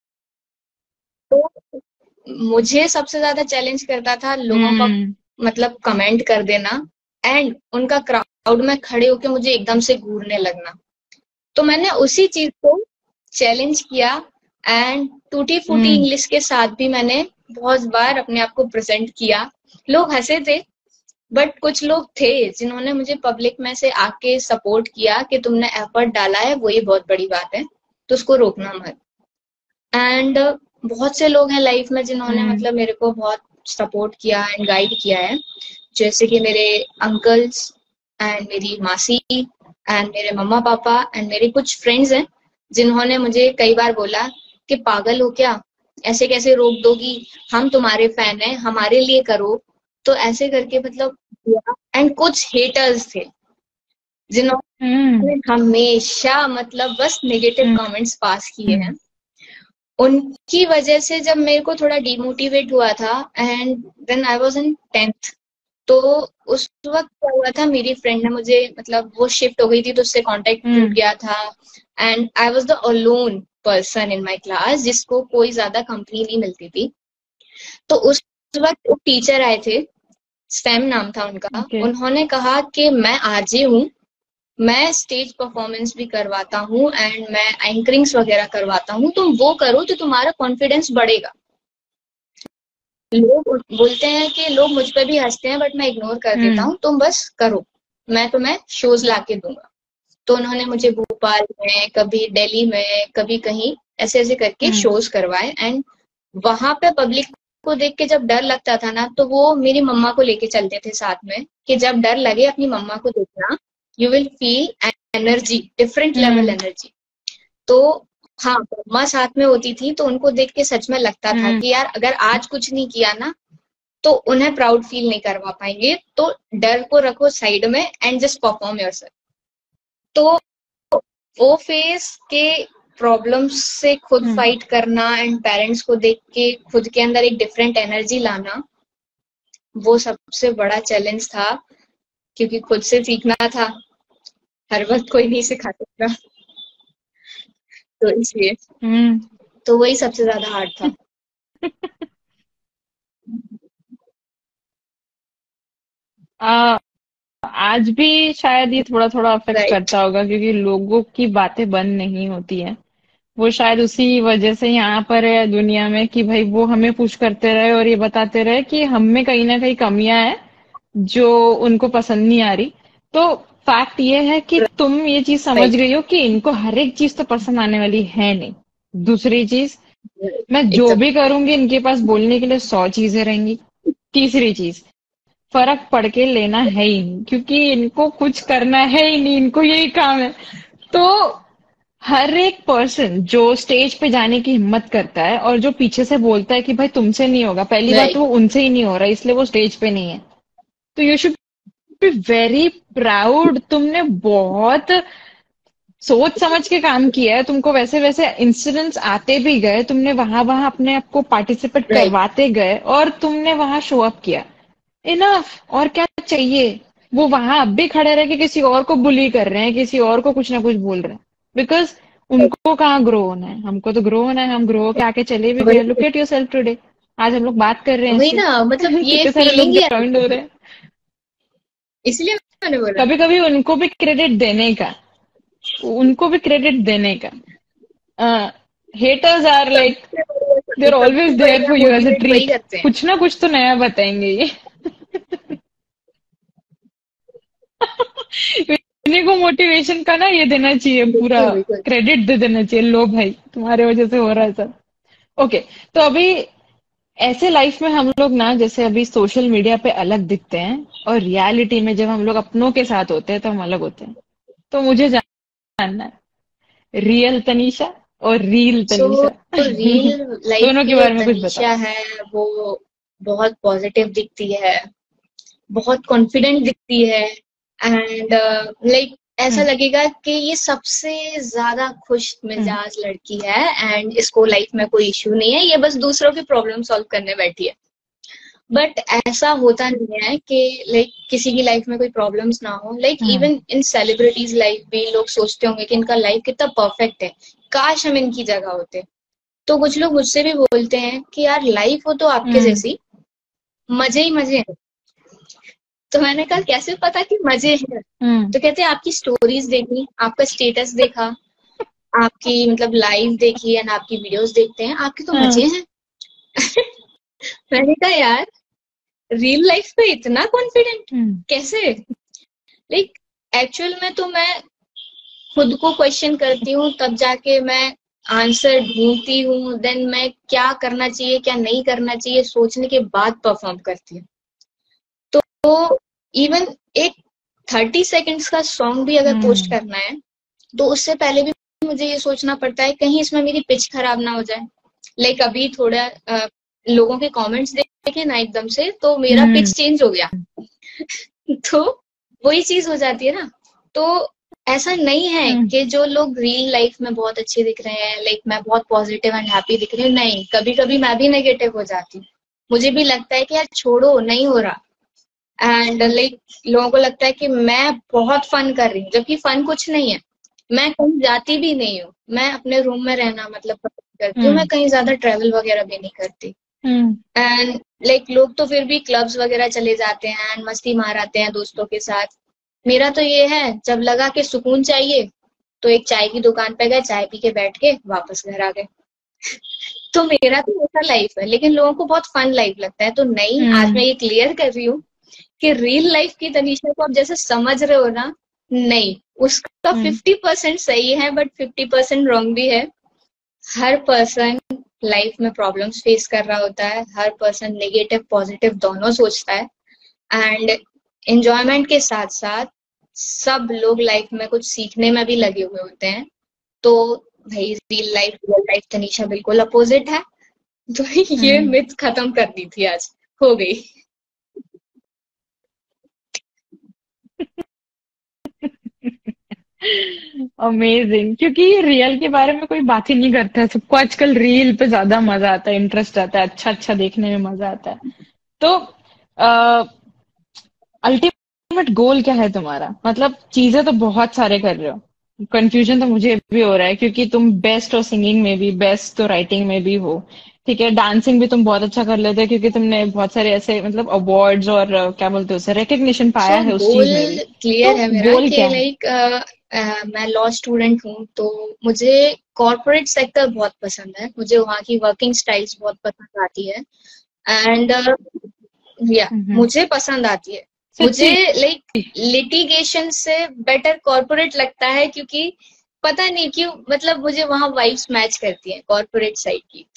तो मुझे सबसे ज्यादा चैलेंज करता था लोगों का मतलब कमेंट कर देना, एंड उनका क्राउड में खड़े होकर मुझे एकदम से घूरने लगना। तो मैंने उसी चीज को चैलेंज किया, एंड टूटी फूटी इंग्लिश के साथ भी मैंने बहुत बार अपने आप को प्रेजेंट किया। लोग हंसे थे, बट कुछ लोग थे जिन्होंने मुझे पब्लिक में से आके सपोर्ट किया कि तुमने एफर्ट डाला है, वो ये बहुत बड़ी बात है, तो उसको रोकना मत। एंड बहुत से लोग हैं लाइफ में जिन्होंने मतलब मेरे को बहुत सपोर्ट किया एंड गाइड किया है, जैसे कि मेरे अंकल्स एंड मेरी मासी एंड मेरे मम्मा पापा एंड मेरे कुछ फ्रेंड्स हैं जिन्होंने मुझे कई बार बोला कि पागल हो क्या, ऐसे कैसे रोक दोगी, हम तुम्हारे फैन हैं, हमारे लिए करो। तो ऐसे करके मतलब, एंड कुछ हेटर्स थे जिन्होंने हमेशा मतलब बस नेगेटिव कमेंट्स पास किए हैं। उनकी वजह से जब मेरे को थोड़ा डिमोटिवेट हुआ था, and then I was in 10th, तो उस वक्त क्या हुआ था, मेरी फ्रेंड ने मुझे मतलब वो शिफ्ट हो गई थी तो उससे कांटेक्ट टूट गया था, and I was the alone person in my class जिसको कोई ज्यादा कंपनी नहीं मिलती थी। तो उस वक्त एक टीचर आए थे, स्टेम नाम था उनका। उन्होंने कहा कि मैं आरजे हूँ, मैं स्टेज परफॉर्मेंस भी करवाता हूँ एंड मैं एंकरिंग्स वगैरह करवाता हूँ, तुम वो करो तो तुम्हारा कॉन्फिडेंस बढ़ेगा। लोग बोलते हैं कि लोग मुझ पर भी हंसते हैं, बट मैं इग्नोर कर देता हूँ, तुम बस करो, मैं तुम्हें शोज ला के दूंगा। तो उन्होंने मुझे भोपाल में, कभी दिल्ली में, कभी कहीं ऐसे ऐसे करके शोज करवाए, एंड वहां पे पब्लिक को देख के जब डर लगता था ना, तो वो मेरी मम्मा को लेके चलते थे साथ में कि जब डर लगे अपनी मम्मा को देखना, you will feel energy, different level energy. तो हाँ, मम्मा साथ में होती थी तो उनको देख के सच में लगता था कि यार अगर आज कुछ नहीं किया ना तो उन्हें प्राउड फील नहीं करवा पाएंगे, तो डर को रखो साइड में एंड जस्ट परफॉर्म योरसेल्फ। तो वो फेस के प्रॉब्लम्स से खुद फाइट करना एंड पेरेंट्स को देख के खुद के अंदर एक डिफरेंट एनर्जी लाना, वो सबसे बड़ा चैलेंज था, क्योंकि खुद से सीखना था, हर वक्त कोई नहीं सिखा सकता, तो इसलिए तो वही सबसे ज्यादा हार्ड था। आज भी शायद ये थोड़ा थोड़ा अफेक्ट करता होगा, क्योंकि लोगों की बातें बंद नहीं होती हैं। वो शायद उसी वजह से यहाँ पर है दुनिया में कि भाई वो हमें पुश करते रहे और ये बताते रहे कि हम में कहीं ना कहीं कमियां हैं जो उनको पसंद नहीं आ रही। तो फैक्ट ये है कि तुम ये चीज समझ गई हो कि इनको हर एक चीज तो पसंद आने वाली है नहीं। दूसरी चीज, मैं जो भी करूंगी इनके पास बोलने के लिए 100 चीजें रहेंगी। तीसरी चीज, फर्क पड़ के लेना है ही नहीं, क्योंकि इनको कुछ करना है ही नहीं, इनको यही काम है। तो हर एक पर्सन जो स्टेज पे जाने की हिम्मत करता है और जो पीछे से बोलता है कि भाई तुमसे नहीं होगा, पहली बात तो वो उनसे ही नहीं हो रहा, इसलिए वो स्टेज पे नहीं है। तो you should be very proud, तुमने बहुत सोच समझ के काम किया है। तुमको वैसे वैसे इंसिडेंट्स आते भी गए, तुमने वहां वहां अपने आप को पार्टिसिपेट करवाते गए और तुमने वहां शो अप किया। इनफ, और क्या चाहिए। वो वहां अब भी खड़े रह के किसी और को बुली कर रहे हैं, किसी और को कुछ ना कुछ बोल रहे हैं, बिकॉज उनको कहाँ ग्रो होना है, हमको तो ग्रो होना है। हम ग्रो होके आके चले भी गए। लुक एट योरसेल्फ टुडे, आज हम लोग बात कर रहे हैं वही ना, मतलब ये कितने सारे लोग फीलिंग ज्वाइन हो रहे हैं। इसलिए मैंने बोला? कभी कभी उनको भी क्रेडिट देने का, उनको भी क्रेडिट देने का। Haters are like they are always सबसे देयर बढ़िया for you as a motivate वही ट्रीट, करते हैं। कुछ ना कुछ तो नया बताएंगे ये। इन्हीं को मोटिवेशन का ना ये देना चाहिए, पूरा बिल्कुल बिल्कुल। क्रेडिट दे देना चाहिए, लो भाई तुम्हारे वजह से हो रहा है सब। ओके, तो अभी ऐसे लाइफ में हम लोग ना, जैसे अभी सोशल मीडिया पे अलग दिखते हैं और रियलिटी में जब हम लोग अपनों के साथ होते हैं तो हम अलग होते हैं। तो मुझे जानना है, रियल तनीषा और reel so Tanisha real life दोनों के की जो बारे में कुछ बताओ। तनीषा है वो बहुत पॉजिटिव दिखती है, बहुत कॉन्फिडेंट दिखती है, एंड लाइक ऐसा हम्म लगेगा कि ये सबसे ज्यादा खुश हम्म मिजाज लड़की है एंड इसको लाइफ में कोई इश्यू नहीं है, ये बस दूसरों के प्रॉब्लम सॉल्व करने बैठी है। बट ऐसा होता नहीं है कि लाइक किसी की लाइफ में कोई प्रॉब्लम्स ना हो। Like hmm even in celebrities life भी लोग सोचते होंगे कि इनका लाइफ कितना परफेक्ट है, काश हम इनकी जगह होते। तो कुछ लोग मुझसे भी बोलते हैं कि यार लाइफ हो तो आपके हम्म जैसी, मजे ही मजे हैं। तो मैंने कहा कैसे पता कि मजे हैं? हम्म तो कहते हैं आपकी स्टोरीज देखी, आपका स्टेटस देखा, आपकी मतलब लाइव देखी एंड आपकी वीडियोस देखते हैं, आपके तो हाँ, मजे हैं। मैंने कहा यार रियल लाइफ में इतना कॉन्फिडेंट हम्म कैसे? लाइक एक्चुअल में तो मैं खुद को क्वेश्चन करती हूँ, तब जाके मैं आंसर ढूंढती हूँ, देन मैं क्या करना चाहिए क्या नहीं करना चाहिए सोचने के बाद परफॉर्म करती हूँ। तो इवन एक 30 सेकेंड्स का सॉन्ग भी अगर पोस्ट हम्म करना है तो उससे पहले भी मुझे ये सोचना पड़ता है कहीं इसमें मेरी पिच खराब ना हो जाए। लाइक अभी थोड़ा लोगों के कमेंट्स देखे ना एकदम से तो मेरा हम्म पिच चेंज हो गया। तो वही चीज हो जाती है ना। तो ऐसा नहीं है हम्म कि जो लोग रियल लाइफ में बहुत अच्छे दिख रहे हैं, लाइक मैं बहुत पॉजिटिव एंड हैप्पी दिख रही हूँ, नहीं, कभी कभी मैं भी नेगेटिव हो जाती हूँ। मुझे भी लगता है कि यार छोड़ो नहीं हो रहा, एंड लाइक लोगों को लगता है कि मैं बहुत फन कर रही हूँ, जबकि फन कुछ नहीं है। मैं कहीं जाती भी नहीं हूँ, मैं अपने रूम में रहना मतलब पसंद करती हूँ, मैं हम्म कहीं ज्यादा ट्रेवल वगैरह भी नहीं करती। हम्म एंड लाइक लोग तो फिर भी क्लब्स वगैरह चले जाते हैं एंड मस्ती मार आते हैं दोस्तों के साथ। मेरा तो ये है, जब लगा कि सुकून चाहिए तो एक चाय की दुकान पे गए, चाय पी के बैठ के वापस घर आ गए। तो मेरा तो ऐसा लाइफ है, लेकिन लोगों को बहुत फन लाइफ लगता है। तो नहीं, आज मैं हम्म ये क्लियर कर रही हूँ कि रियल लाइफ की तनीषा को आप जैसे समझ रहे हो ना, नहीं, उसका हम्म 50% सही है बट 50% रॉन्ग भी है। हर पर्सन लाइफ में प्रॉब्लम्स फेस कर रहा होता है, हर पर्सन नेगेटिव पॉजिटिव दोनों सोचता है, एंड एंजॉयमेंट के साथ साथ सब लोग लाइफ में कुछ सीखने में भी लगे हुए होते हैं। तो भाई रियल लाइफ तनीषा बिल्कुल अपोजिट है। तो ये हम्म मिथ खत्म कर दी थी आज, हो गई। अमेजिंग, क्योंकि रियल के बारे में कोई बात ही नहीं करता है, सबको आजकल रील पे ज्यादा मजा आता है, इंटरेस्ट आता है, अच्छा अच्छा देखने में मजा आता है। तो अल्टीमेट गोल क्या है तुम्हारा? मतलब चीजें तो बहुत सारे कर रहे हो, कंफ्यूजन तो मुझे भी हो रहा है, क्योंकि तुम बेस्ट हो सिंगिंग में भी, बेस्ट तो राइटिंग में भी हो। ठीक है, डांसिंग भी तुम बहुत अच्छा कर लेते हो, क्योंकि तुमने बहुत सारे ऐसे मतलब अवार्ड्स और क्या बोलते हो उसे, रिकग्निशन पाया सो है उस गोल चीज में भी। क्लियर तो है मेरा गोल कि क्या है? लाइक मैं लॉ स्टूडेंट हूँ, तो मुझे कॉर्पोरेट सेक्टर बहुत पसंद है, मुझे वहाँ की वर्किंग स्टाइल्स बहुत पसंद आती है, एंड या हम्म मुझे पसंद आती है। मुझे सच्ची? लाइक लिटिगेशन से बेटर कॉर्पोरेट लगता है, क्योंकि पता नहीं क्यों, मतलब मुझे वहाँ वाइब्स मैच करती हैं कॉर्पोरेट साइड की।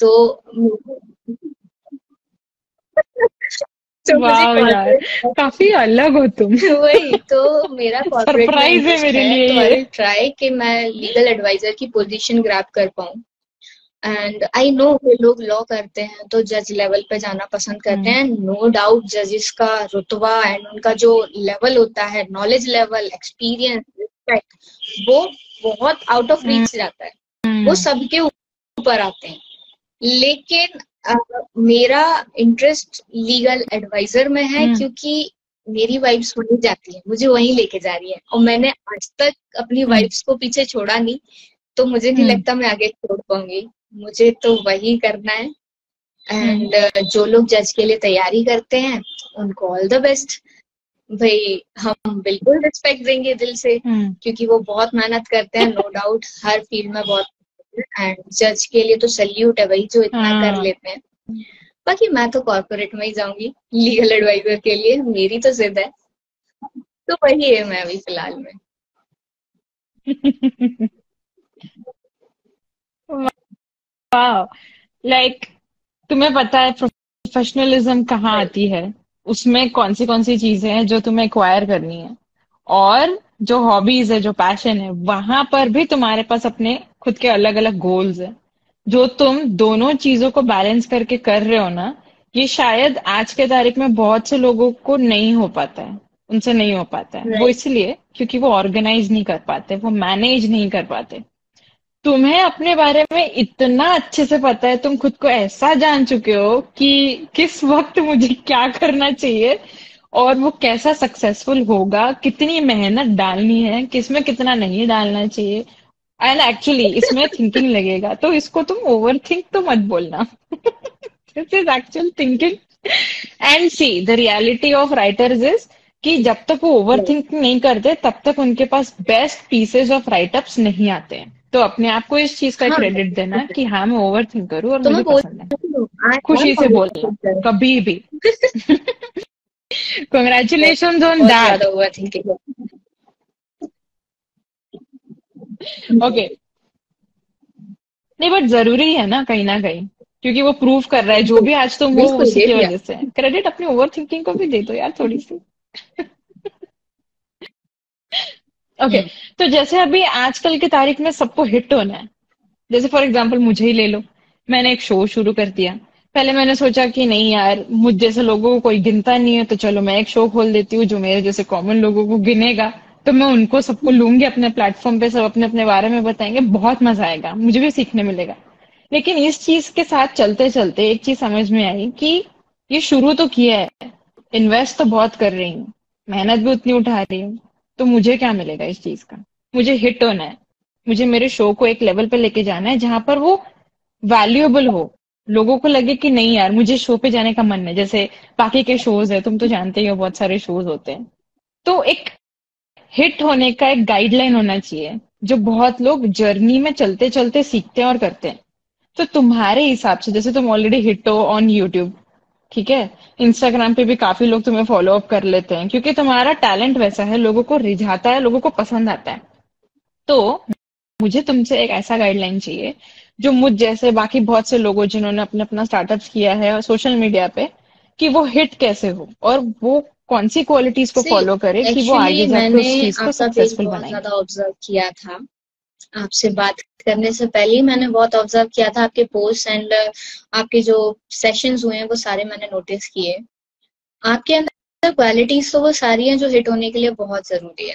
तो मुझे वाह यार, कॉर्पोरेट काफी अलग हो तुम। वही तो, मेरा कॉर्पोरेट में सरप्राइज है इंटरेस्ट मेरे है, लिए तो आई ये। विल ट्राई कि मैं लीगल एडवाइजर की पोजीशन ग्रैब कर पाऊँ। एंड आई नो कि लोग लॉ करते हैं तो जज लेवल पे जाना पसंद करते हम्म हैं, नो डाउट जजेस का रुतबा एंड उनका जो लेवल होता है, नॉलेज लेवल, एक्सपीरियंस, रिस्पेक्ट, वो बहुत आउट ऑफ हम्म रीच जाता है, वो हम्म सबके ऊपर आते हैं। लेकिन मेरा इंटरेस्ट लीगल एडवाइजर में है, हम्म क्योंकि मेरी वाइब्स वहीं जाती है, मुझे वहीं लेके जा रही है, और मैंने आज तक अपनी हम्म वाइब्स को पीछे छोड़ा नहीं। तो मुझे नहीं हम्म लगता मैं आगे छोड़ पाऊंगी, मुझे तो वही करना है। हम्म एंड जो लोग जज के लिए तैयारी करते हैं उनको ऑल द बेस्ट। भाई हम बिल्कुल रिस्पेक्ट देंगे दिल से, क्योंकि वो बहुत मेहनत करते हैं, नो डाउट, हर फील्ड में बहुत, एंड जज के लिए तो सल्यूट है भाई जो इतना कर लेते हैं। बाकी मैं तो कॉर्पोरेट में ही जाऊंगी लीगल एडवाइजर के लिए, मेरी तो जिद है, तो वही है मैं अभी फिलहाल में। वाह, लाइक तुम्हें पता है प्रोफेशनलिज्म कहाँ आती है, उसमें कौन सी चीजें हैं जो तुम्हें एक्वायर करनी है, और जो हॉबीज है, जो पैशन है, वहां पर भी तुम्हारे पास अपने खुद के अलग अलग गोल्स है। जो तुम दोनों चीजों को बैलेंस करके कर रहे हो ना, ये शायद आज के तारीख में बहुत से लोगों को नहीं हो पाता है, उनसे नहीं हो पाता है। वो राइट। इसलिए क्योंकि वो ऑर्गेनाइज नहीं कर पाते, वो मैनेज नहीं कर पाते। तुम्हें अपने बारे में इतना अच्छे से पता है, तुम खुद को ऐसा जान चुके हो कि किस वक्त मुझे क्या करना चाहिए और वो कैसा सक्सेसफुल होगा, कितनी मेहनत डालनी है, किसमें कितना नहीं डालना चाहिए। एंड एक्चुअली इसमें थिंकिंग लगेगा, तो इसको तुम ओवर थिंक तो मत बोलना। This is actual thinking. And see the reality of writers is कि जब तक वो ओवर थिंक नहीं करते तब तक उनके पास बेस्ट पीसेज ऑफ राइटअप्स नहीं आते हैं। तो अपने आप को इस चीज का हाँ, क्रेडिट देना कि हाँ मैं ओवर थिंक करूँ और तो मुझे मैं बोल पसंद है। रही हूँ, I खुशी am से a बोलना overthinker। कभी भी। Congratulations on बहुत that. ज्यादा ओवर थिंकिंग। ओके, नहीं बट जरूरी है ना कहीं, क्योंकि वो प्रूव कर रहा है जो भी आज तुम हो बिल्कुल उसी दे की दिया। वजह से। क्रेडिट अपनी ओवर थिंकिंग को भी दे दो यार थोड़ी सी। ओके, तो जैसे अभी आजकल की तारीख में सबको हिट होना है, जैसे फॉर एग्जाम्पल मुझे ही ले लो। मैंने एक शो शुरू कर दिया। पहले मैंने सोचा कि नहीं यार, मुझ जैसे लोगों को कोई गिनता नहीं है, तो चलो मैं एक शो खोल देती हूँ जो मेरे जैसे कॉमन लोगों को गिनेगा। तो मैं उनको सबको लूंगी अपने प्लेटफॉर्म पे, सब अपने अपने बारे में बताएंगे, बहुत मजा आएगा, मुझे भी सीखने मिलेगा। लेकिन इस चीज के साथ चलते चलते एक चीज समझ में आई कि ये शुरू तो किया है, इन्वेस्ट तो बहुत कर रही हूँ, मेहनत भी उतनी उठा रही हूँ, तो मुझे क्या मिलेगा इस चीज का? मुझे हिट होना है, मुझे मेरे शो को एक लेवल पे लेके जाना है जहां पर वो वैल्यूएबल हो, लोगों को लगे कि नहीं यार मुझे शो पे जाने का मन है। जैसे बाकी के शोज है, तुम तो जानते ही हो, बहुत सारे शोज होते हैं। तो एक हिट होने का एक गाइडलाइन होना चाहिए जो बहुत लोग जर्नी में चलते चलते सीखते हैं और करते हैं। तो तुम्हारे हिसाब से, जैसे तुम ऑलरेडी हिट हो ऑन यूट्यूब, ठीक है, इंस्टाग्राम पे भी काफी लोग तुम्हें फॉलो अप कर लेते हैं क्योंकि तुम्हारा टैलेंट वैसा है, लोगों को रिझाता है, लोगों को पसंद आता है। तो मुझे तुमसे एक ऐसा गाइडलाइन चाहिए जो मुझ जैसे बाकी बहुत से लोगों जिन्होंने अपने अपना स्टार्टअप्स किया है सोशल मीडिया पे, कि वो हिट कैसे हो और वो कौन सी क्वालिटीज को सी फॉलो करे कि वो एक्चुअली आगे जाके मैंने उस चीज को आपका पेज सक्सेसफुल बहुत बनाए। ज्यादा ऑब्जर्व किया था, आपसे बात करने से पहले ही मैंने बहुत ऑब्जर्व किया था आपके पोस्ट एंड आपके जो सेशंस हुए हैं वो सारे मैंने नोटिस किए। आपके अंदर क्वालिटीज तो वो सारी हैं जो हिट होने के लिए बहुत जरूरी है।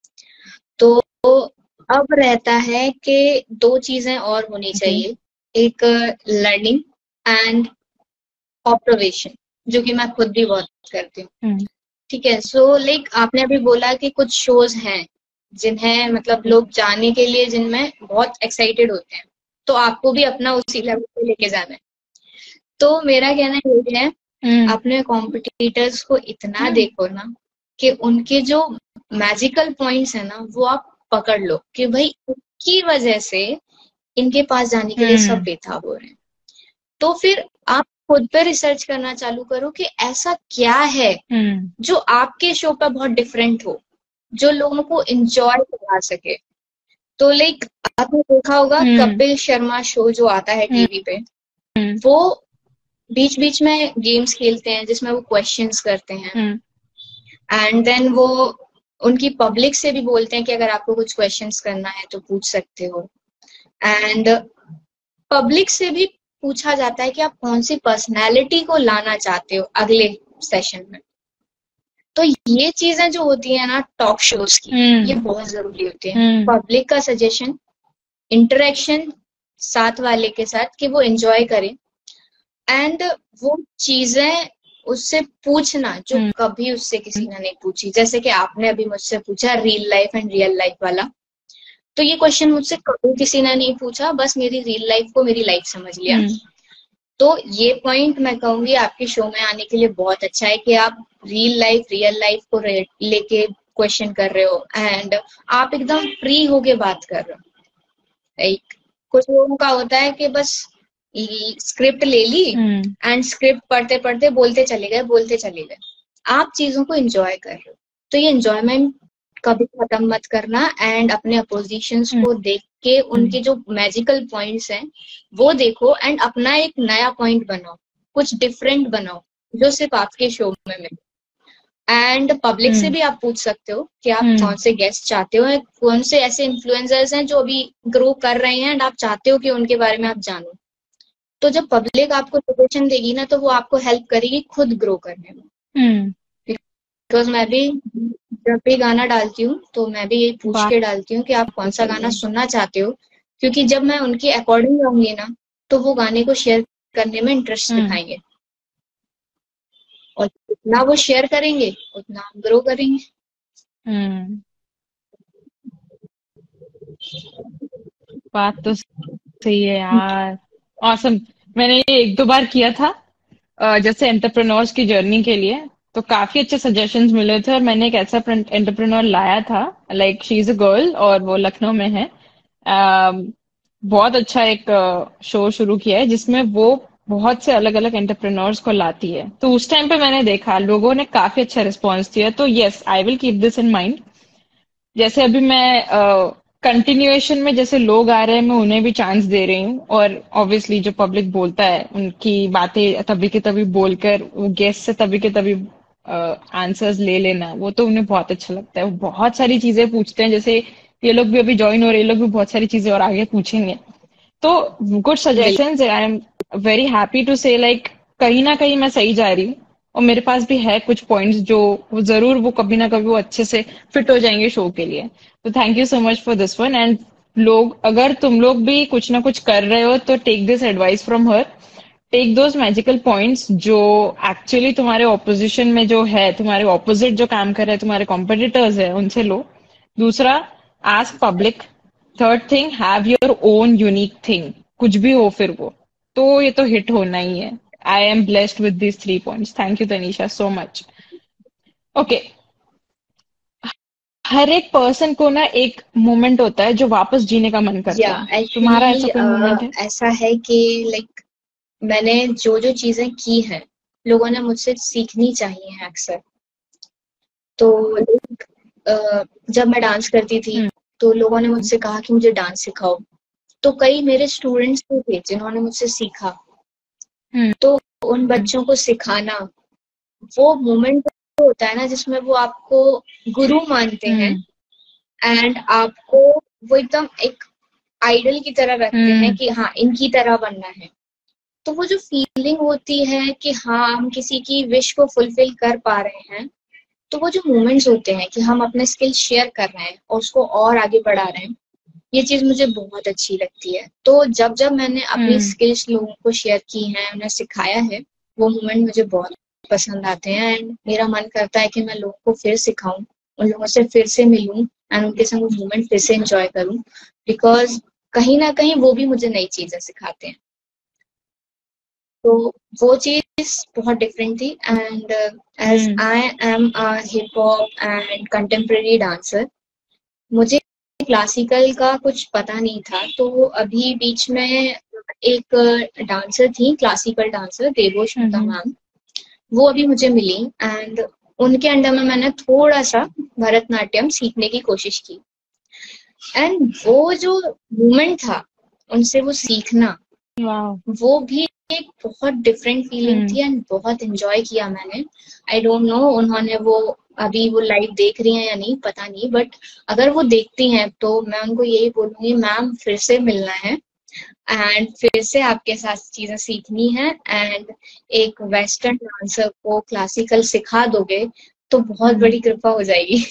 तो अब रहता है कि दो चीजें और होनी चाहिए, एक लर्निंग एंड ऑब्जर्वेशन, जो कि मैं खुद भी बहुत करती हूँ। ठीक है, सो लाइक आपने अभी बोला कि कुछ शोज हैं जिन्हें मतलब लोग जाने के लिए जिनमें बहुत एक्साइटेड होते हैं, तो आपको भी अपना उसी लेवल पे लेके जाना है। तो मेरा कहना ये है, अपने कॉम्पिटिटर्स को इतना देखो ना कि उनके जो मैजिकल पॉइंट्स है ना वो आप पकड़ लो कि भाई उनकी वजह से इनके पास जाने के लिए सब बेताब हो रहे हैं। तो फिर आप खुद पे रिसर्च करना चालू करो कि ऐसा क्या है जो आपके शो पर बहुत डिफरेंट हो, जो लोगों को एंजॉय करा सके। तो लाइक आपने देखा होगा कपिल शर्मा शो जो आता है टीवी पे, वो बीच बीच में गेम्स खेलते हैं जिसमें वो क्वेश्चंस करते हैं एंड देन वो उनकी पब्लिक से भी बोलते हैं कि अगर आपको कुछ क्वेश्चंस करना है तो पूछ सकते हो, एंड पब्लिक से भी पूछा जाता है कि आप कौन सी पर्सनैलिटी को लाना चाहते हो अगले सेशन में। तो ये चीजें जो होती है ना टॉक शोज की, ये बहुत जरूरी होती है। पब्लिक का सजेशन, इंटरेक्शन साथ वाले के साथ कि वो एंजॉय करें, एंड वो चीजें उससे पूछना जो कभी उससे किसी ने नहीं पूछी। जैसे कि आपने अभी मुझसे पूछा real life and real life वाला, तो ये क्वेश्चन मुझसे कभी किसी ने नहीं पूछा, बस मेरी रियल लाइफ को मेरी लाइफ समझ लिया। तो ये पॉइंट मैं कहूंगी आपके शो में आने के लिए बहुत अच्छा है कि आप रियल लाइफ को लेके क्वेश्चन कर रहे हो, एंड आप एकदम फ्री होके बात कर रहे हो। लाइक कुछ लोगों का होता है कि बस स्क्रिप्ट ले ली एंड स्क्रिप्ट पढ़ते पढ़ते बोलते चले गए। आप चीजों को एंजॉय कर रहे हो, तो ये एंजॉयमेंट कभी खत्म मत करना, एंड अपने अपोजिशंस को देख के उनके जो मैजिकल पॉइंट्स हैं वो देखो, एंड अपना एक नया पॉइंट बनाओ, कुछ डिफरेंट बनाओ जो सिर्फ आपके शो में मिले। एंड पब्लिक से भी आप पूछ सकते हो कि आप कौन से गेस्ट चाहते हो, कौन से ऐसे इन्फ्लुएंसर्स हैं जो अभी ग्रो कर रहे हैं एंड आप चाहते हो कि उनके बारे में आप जानो। तो जब पब्लिक आपको सजेशन देगी ना, तो वो आपको हेल्प करेगी खुद ग्रो करने में। बिकॉज मैं भी जब भी गाना डालती हूँ तो मैं भी यही पूछ के डालती हूँ कि आप कौन सा गाना सुनना चाहते हो, क्योंकि जब मैं उनके अकॉर्डिंग गाऊंगी ना तो वो गाने को शेयर करने में इंटरेस्ट दिखाएंगे, और जितना वो शेयर करेंगे उतना हम ग्रो करेंगे। बात तो सही है यार। ऑसम। मैंने ये एक दो बार किया था जैसे एंटरप्रेन्योर्स की जर्नी के लिए, तो काफी अच्छे सजेशंस मिले थे। और मैंने एक ऐसा एंटरप्रेन्योर लाया था, like she is a girl और वो लखनऊ में है। बहुत अच्छा एक शो शुरू किया है जिसमें वो बहुत से अलग अलग एंटरप्रेन्योर्स को लाती है। तो उस टाइम पे मैंने देखा लोगों ने काफी अच्छा रिस्पॉन्स दिया। तो yes, I will keep this in mind. जैसे अभी मैं कंटिन्यूएशन में जैसे लोग आ रहे हैं, मैं उन्हें भी चांस दे रही हूँ। और ऑब्वियसली जो पब्लिक बोलता है उनकी बातें तभी के तभी बोलकर वो गेस्ट से तभी के तभी आंसर्स ले लेना, वो तो उन्हें बहुत अच्छा लगता है। वो बहुत सारी चीजें पूछते हैं, जैसे ये लोग भी अभी ज्वाइन हो रहे हैं, ये लोग भी बहुत सारी चीजें और आगे पूछेंगे। तो good suggestions. I am very happy to say like कहीं ना कहीं मैं सही जा रही हूँ, और मेरे पास भी है कुछ पॉइंट्स जो वो जरूर वो कभी ना कभी वो अच्छे से फिट हो जाएंगे शो के लिए। तो thank you so much for this one. And लोग, अगर तुम लोग भी कुछ ना कुछ कर रहे हो तो take this advice from her. Take those magical points जो एक्चुअली तुम्हारे ऑपोजिशन में जो है, तुम्हारे ऑपोजिट जो काम कर रहे हैं, तुम्हारे कॉम्पिटिटर्स है, उनसे लो। दूसरा, ask public. Third thing, have your own unique thing, कुछ भी हो फिर वो, तो ये तो हिट होना ही है। I am blessed with these 3 points. Thank you Tanisha so much. Okay, हर एक पर्सन को ना एक मोमेंट होता है जो वापस जीने का मन करता है। तुम्हारा ऐसा कोई मोमेंट है? ऐसा है कि लाइक मैंने जो जो चीजें की हैं लोगों ने मुझसे सीखनी चाहिए हैं अक्सर। तो जब मैं डांस करती थी तो लोगों ने मुझसे कहा कि मुझे डांस सिखाओ। तो कई मेरे स्टूडेंट्स थे जिन्होंने मुझसे सीखा। तो उन बच्चों को सिखाना, वो मोमेंट होता है ना जिसमें वो आपको गुरु मानते हैं एंड आपको वो एकदम एक आइडल की तरह रखते हैं कि हाँ इनकी तरह बनना है। तो वो जो फीलिंग होती है कि हाँ हम किसी की विश को फुलफिल कर पा रहे हैं, तो वो जो मोमेंट्स होते हैं कि हम अपने स्किल शेयर कर रहे हैं और उसको और आगे बढ़ा रहे हैं, ये चीज मुझे बहुत अच्छी लगती है। तो जब जब मैंने अपनी स्किल्स लोगों को शेयर की हैं, उन्हें सिखाया है, वो मोमेंट मुझे बहुत पसंद आते हैं एंड मेरा मन करता है कि मैं लोगों को फिर सिखाऊं, उन लोगों से फिर से मिलूं एंड उनके संग वो मोमेंट फिर से एंजॉय करूं, बिकॉज कहीं ना कहीं वो भी मुझे नई चीजें सिखाते हैं। तो वो चीज बहुत डिफरेंट थी। And as I am a hip hop and contemporary dancer, मुझे क्लासिकल का कुछ पता नहीं था। तो अभी बीच में एक डांसर थी, क्लासिकल डांसर देवोश्मिता मैम, वो अभी मुझे मिली एंड उनके अंडर में मैंने थोड़ा सा भरतनाट्यम सीखने की कोशिश की। एंड वो जो मोमेंट था उनसे वो सीखना, वो भी एक बहुत डिफरेंट फीलिंग थी एंड बहुत एंजॉय किया मैंने। आई डोंट नो उन्होंने वो अभी वो लाइव देख रही हैं या नहीं, पता नहीं, बट अगर वो देखती हैं तो मैं उनको यही बोलूंगी, मैम फिर से मिलना है एंड फिर से आपके साथ चीजें सीखनी है एंड एक वेस्टर्न डांसर को क्लासिकल सिखा दोगे तो बहुत बड़ी कृपा हो जाएगी।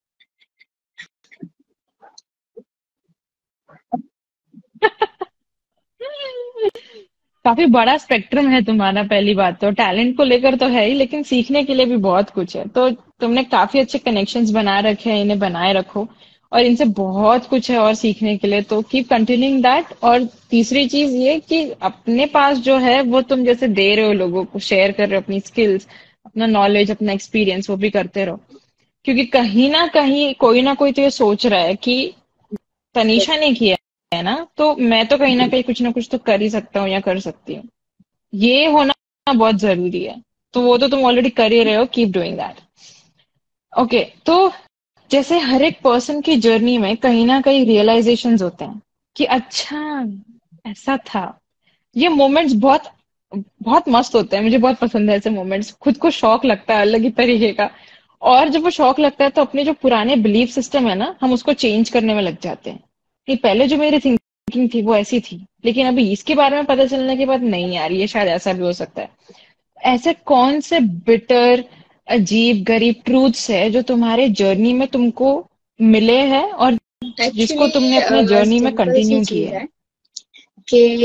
काफी बड़ा स्पेक्ट्रम है तुम्हारा। पहली बात तो टैलेंट को लेकर तो है ही, लेकिन सीखने के लिए भी बहुत कुछ है। तो तुमने काफी अच्छे कनेक्शंस बना रखे हैं, इन्हें बनाए रखो, और इनसे बहुत कुछ है और सीखने के लिए। तो कीप कंटिन्यूइंग दैट। और तीसरी चीज ये कि अपने पास जो है वो तुम जैसे दे रहे हो, लोगों को शेयर कर रहे हो अपनी स्किल्स, अपना नॉलेज, अपना एक्सपीरियंस वो भी करते रहो, क्योंकि कहीं ना कोई तो ये सोच रहा है कि तनीषा ने किया है ना, तो मैं तो कहीं ना कुछ तो कर ही सकता हूँ या कर सकती हूँ। ये होना बहुत जरूरी है। तो वो तो तुम ऑलरेडी कर ही रहे हो, कीप डूइंग दैट। ओके, तो जैसे हर एक पर्सन की जर्नी में कहीं ना कहीं रियलाइजेशंस होते हैं कि अच्छा ऐसा था। ये मोमेंट्स बहुत बहुत मस्त होते हैं, मुझे बहुत पसंद है ऐसे मोमेंट्स। खुद को शौक लगता है अलग ही तरीके का। और जब वो शौक लगता है तो अपने जो पुराने बिलीफ सिस्टम है ना, हम उसको चेंज करने में लग जाते हैं कि पहले जो मेरी थिंकिंग थी वो ऐसी थी, लेकिन अभी इसके बारे में पता चलने के बाद नहीं यार, ये शायद ऐसा भी हो सकता है। ऐसे कौन से बिटर, अजीब गरीब ट्रूथ्स है जो तुम्हारे जर्नी में तुमको मिले हैं और जिसको एक्चुअली तुमने अपने जर्नी में सिंपल सी कंटिन्यू चीज किया है? है कि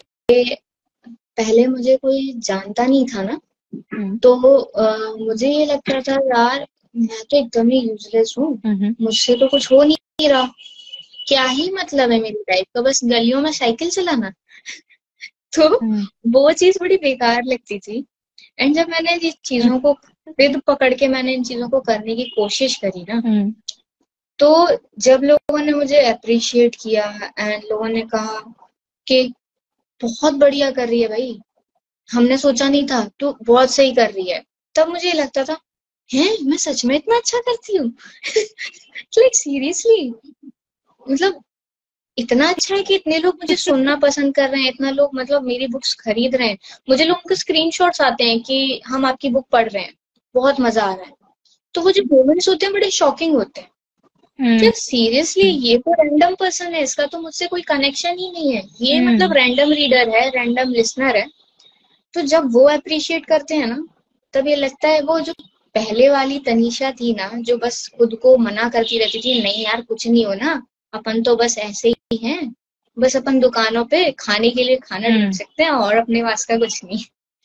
पहले मुझे कोई जानता नहीं था ना, हम्म। तो मुझे ये लगता था यार मैं तो एकदम ही यूजलेस हूँ, हम्म। मुझसे तो कुछ हो नहीं रहा, क्या ही मतलब है मेरी लाइफ का, बस गलियों में साइकिल चलाना। तो हम्म। वो चीज बड़ी बेकार लगती थी। एंड जब मैंने ये चीजों को जिद पकड़ के मैंने इन चीजों को करने की कोशिश करी ना, हम्म। तो जब लोगों ने मुझे अप्रिशिएट किया एंड लोगों ने कहा कि बहुत बढ़िया कर रही है भाई, हमने सोचा नहीं था, तू बहुत सही कर रही है, तब मुझे ये लगता था है मैं सच में इतना अच्छा करती हूँ। लाइक सीरियसली, मतलब इतना अच्छा है कि इतने लोग मुझे सुनना पसंद कर रहे हैं, इतना लोग मतलब मेरी बुक्स खरीद रहे हैं, मुझे लोगों के स्क्रीनशॉट्स आते हैं कि हम आपकी बुक पढ़ रहे हैं, बहुत मजा आ रहा है। तो वो जो मोमेंट्स होते हैं बड़े शॉकिंग होते हैं। हम्म। क्या सीरियसली ये तो रैंडम पर्सन है, इसका तो मुझसे कोई कनेक्शन ही नहीं है, ये मतलब हम्म। रैंडम रीडर है, रैंडम लिसनर है। तो जब वो अप्रिशिएट करते हैं ना, तब ये लगता है वो जो पहले वाली तनीषा थी ना, जो बस खुद को मना करती रहती थी, नहीं यार कुछ नहीं हो ना, अपन तो बस ऐसे ही हैं, बस अपन दुकानों पे खाने के लिए खाना ढूंढ हम्म। सकते हैं और अपने वास का कुछ नहीं।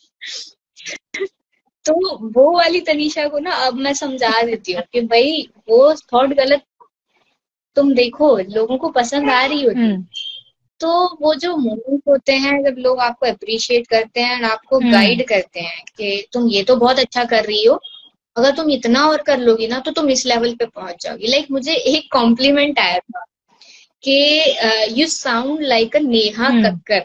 तो वो वाली तनीषा को ना अब मैं समझा देती हूँ कि भाई वो थॉट गलत, तुम देखो लोगों को पसंद आ रही होती। हम्म। तो वो जो मोमेंट होते हैं जब लोग आपको अप्रिशिएट करते हैं और आपको हम्म। गाइड करते हैं कि तुम ये तो बहुत अच्छा कर रही हो, अगर तुम इतना और कर लोगी ना तो तुम इस लेवल पे पहुंच जाओगी। लाइक मुझे एक कॉम्प्लीमेंट आया था कि you sound like a Neha hmm. Kakkar.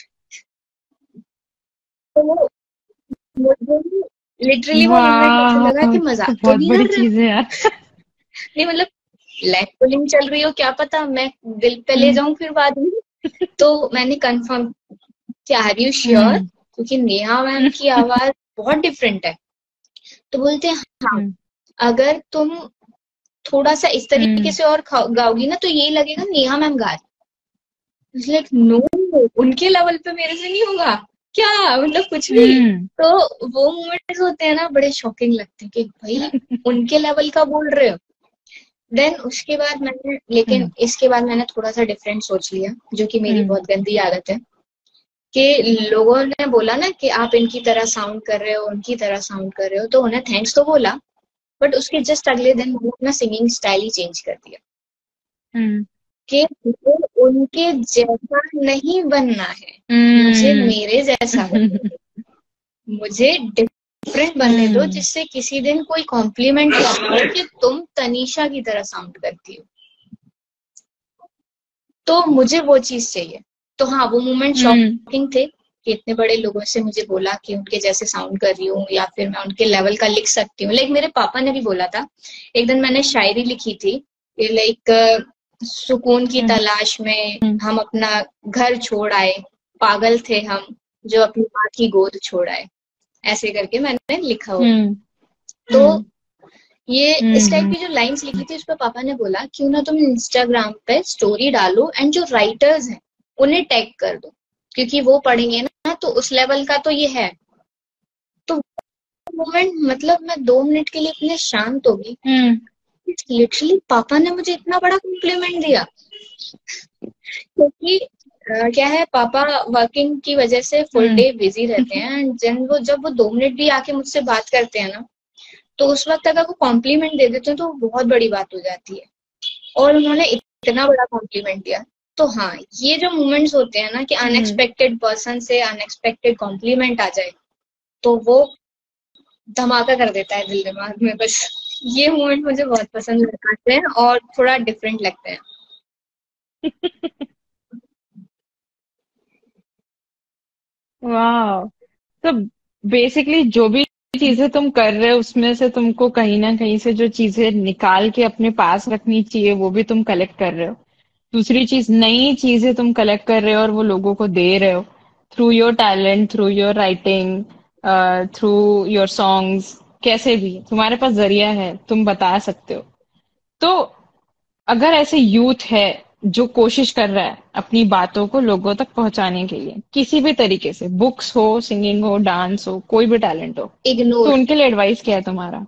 तो मुझे लिटरली वो मोमेंट ऐसे वाह, लगा कि तो मजाक तो बहुत नहीं बड़ी कर रहे हो। चीज है यार। नहीं मतलब लैग पुलिंग चल रही हो क्या पता, मैं दिल पे ले हम्म। जाऊं फिर बाद में। तो मैंने कंफर्म कि आर यू श्योर, हम्म। क्योंकि नेहा मैम की आवाज बहुत डिफरेंट है। तो बोलते हैं हाँ, हम्म। अगर तुम थोड़ा सा इस तरीके हम्म। से और गाओगी ना तो यही लगेगा नेहा मैम गा रही। लाइक नो, उनके लेवल पे मेरे से नहीं होगा क्या, मतलब कुछ भी। हम्म। तो वो मोमेंट्स होते हैं ना बड़े शॉकिंग लगते हैं कि भाई उनके लेवल का बोल रहे हो। देन उसके बाद मैंने, लेकिन हम्म। इसके बाद मैंने थोड़ा सा डिफरेंट सोच लिया, जो कि मेरी हम्म। बहुत गंदी आदत है, कि लोगों ने बोला ना कि आप इनकी तरह साउंड कर रहे हो, उनकी तरह साउंड कर रहे हो, तो उन्हें थैंक्स तो बोला, बट उसके जस्ट अगले दिन मैंने अपना सिंगिंग स्टाइल ही चेंज कर दिया हम्म। कि मुझे उनके जैसा नहीं बनना है, मुझे हम्म। मेरे जैसा बनना है, मुझे डिफरेंट बनने दो, हम्म। जिससे किसी दिन कोई कॉम्प्लीमेंट करो कि तुम तनीषा की तरह साउंड करती हो, तो मुझे वो चीज चाहिए। तो हाँ, वो मोमेंट हम्म। शॉकिंग थे कि इतने बड़े लोगों से मुझे बोला कि उनके जैसे साउंड कर रही हूँ या फिर मैं उनके लेवल का लिख सकती हूँ। लाइक मेरे पापा ने भी बोला था, एक दिन मैंने शायरी लिखी थी, लाइक सुकून की हम्म। तलाश में हम अपना घर छोड़ आए, पागल थे हम जो अपनी माँ की गोद छोड़ आए, ऐसे करके मैंने लिखा हुआ। हम्म। तो हम्म। ये इस टाइप हम्म। की जो लाइंस लिखी थी, उस पर पापा ने बोला क्यों ना तुम इंस्टाग्राम पे स्टोरी डालो एंड जो राइटर्स हैं उन्हें टैग कर दो, क्योंकि वो पढ़ेंगे ना तो उस लेवल का तो ये है। तो मोमेंट, मतलब मैं 2 मिनट के लिए इतने शांत हो गई, हम्म। लिटरली पापा ने मुझे इतना बड़ा कॉम्प्लीमेंट दिया। क्योंकि क्या है, पापा वर्किंग की वजह से फुल हम्म। डे बिजी रहते हैं, एंड जब वो 2 मिनट भी आके मुझसे बात करते हैं ना, तो उस वक्त अगर वो कॉम्प्लीमेंट दे देते हैं तो बहुत बड़ी बात हो जाती है। और उन्होंने इतना बड़ा कॉम्प्लीमेंट दिया। तो हाँ, ये जो मोमेंट्स होते हैं ना कि हम्म। अनएक्सपेक्टेड पर्सन से अनएक्सपेक्टेड कॉम्प्लीमेंट आ जाए, तो वो धमाका कर देता है दिल दिमाग में बस। ये मोमेंट मुझे बहुत पसंद आते हैं और थोड़ा डिफरेंट लगते हैं। वाह। तो बेसिकली जो भी चीजें तुम कर रहे हो उसमें से तुमको कहीं ना कहीं से जो चीजें निकाल के अपने पास रखनी चाहिए वो भी तुम कलेक्ट कर रहे हो। दूसरी चीज, नई चीजें तुम कलेक्ट कर रहे हो और वो लोगों को दे रहे हो through your talent, through your writing, through your songs. कैसे भी तुम्हारे पास जरिया है, तुम बता सकते हो। तो अगर ऐसे यूथ है जो कोशिश कर रहा है अपनी बातों को लोगों तक पहुंचाने के लिए किसी भी तरीके से, बुक्स हो, सिंगिंग हो, डांस हो, कोई भी टैलेंट हो, तो इग्नोर, उनके लिए एडवाइस क्या है तुम्हारा?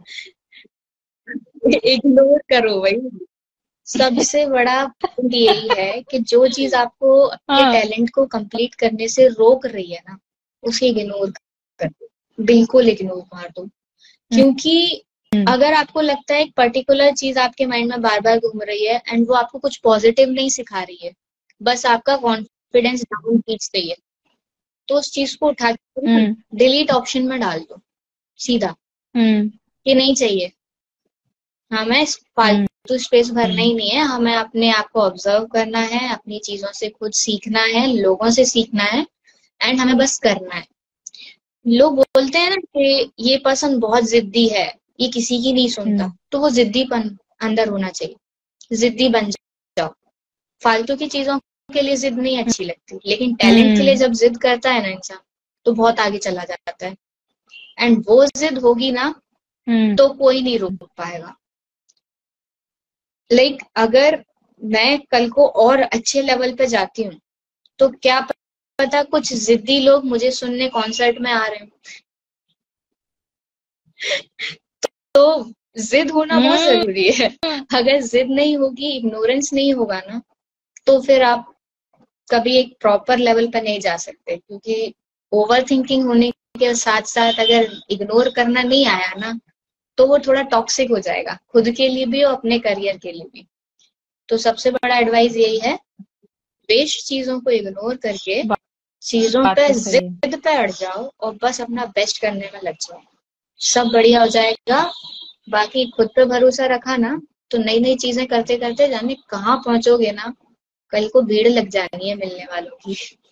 इग्नोर करो भाई। सबसे बड़ा पॉइंट यही है कि जो चीज आपको अपने हाँ। टैलेंट को कंप्लीट करने से रोक रही है ना, उसे इग्नोर कर दो, बिल्कुल इग्नोर मार दो। हम्म। क्योंकि अगर आपको लगता है एक पर्टिकुलर चीज आपके माइंड में बार बार घूम रही है एंड वो आपको कुछ पॉजिटिव नहीं सिखा रही है, बस आपका कॉन्फिडेंस डाउन खींच रही है, तो उस चीज को उठा के हम्म। डिलीट ऑप्शन में डाल दो सीधा, हम्म। कि नहीं चाहिए। हमें हम्म। फालतू स्पेस भरना ही नहीं है, हमें अपने आप को ऑब्जर्व करना है, अपनी चीजों से खुद सीखना है, लोगों से सीखना है, एंड हमें बस करना है। लोग बोलते हैं ना कि ये पर्सन बहुत जिद्दी है, ये किसी की नहीं सुनता, हम्म। तो वो जिद्दीपन अंदर होना चाहिए, जिद्दी बन जाओ। फालतू की चीजों के लिए जिद नहीं अच्छी लगती, लेकिन टैलेंट के लिए हम्म। जब जिद करता है ना इंसान, तो बहुत आगे चला जाता है। एंड वो जिद होगी ना, हम्म। तो कोई नहीं रोक पाएगा। लाइक अगर मैं कल को और अच्छे लेवल पे जाती हूँ, तो क्या पता कुछ जिद्दी लोग मुझे सुनने कॉन्सर्ट में आ रहे हैं। तो जिद होना बहुत हम्म। जरूरी है। अगर जिद नहीं होगी, इग्नोरेंस नहीं होगा ना, तो फिर आप कभी एक प्रॉपर लेवल पर नहीं जा सकते। क्योंकि ओवर थिंकिंग होने के साथ साथ अगर इग्नोर करना नहीं आया ना, तो वो थोड़ा टॉक्सिक हो जाएगा, खुद के लिए भी और अपने करियर के लिए भी। तो सबसे बड़ा एडवाइस यही है, वेस्ट चीजों को इग्नोर करके चीजों बात पे तो सही है। जिद पे अड़ जाओ और बस अपना बेस्ट करने में लग जाओ, सब बढ़िया हो जाएगा। बाकी खुद पे भरोसा रखा ना, तो नई नई चीजें करते करते जाने कहाँ पहुंचोगे ना, कल को भीड़ लग जानी है मिलने वालों की।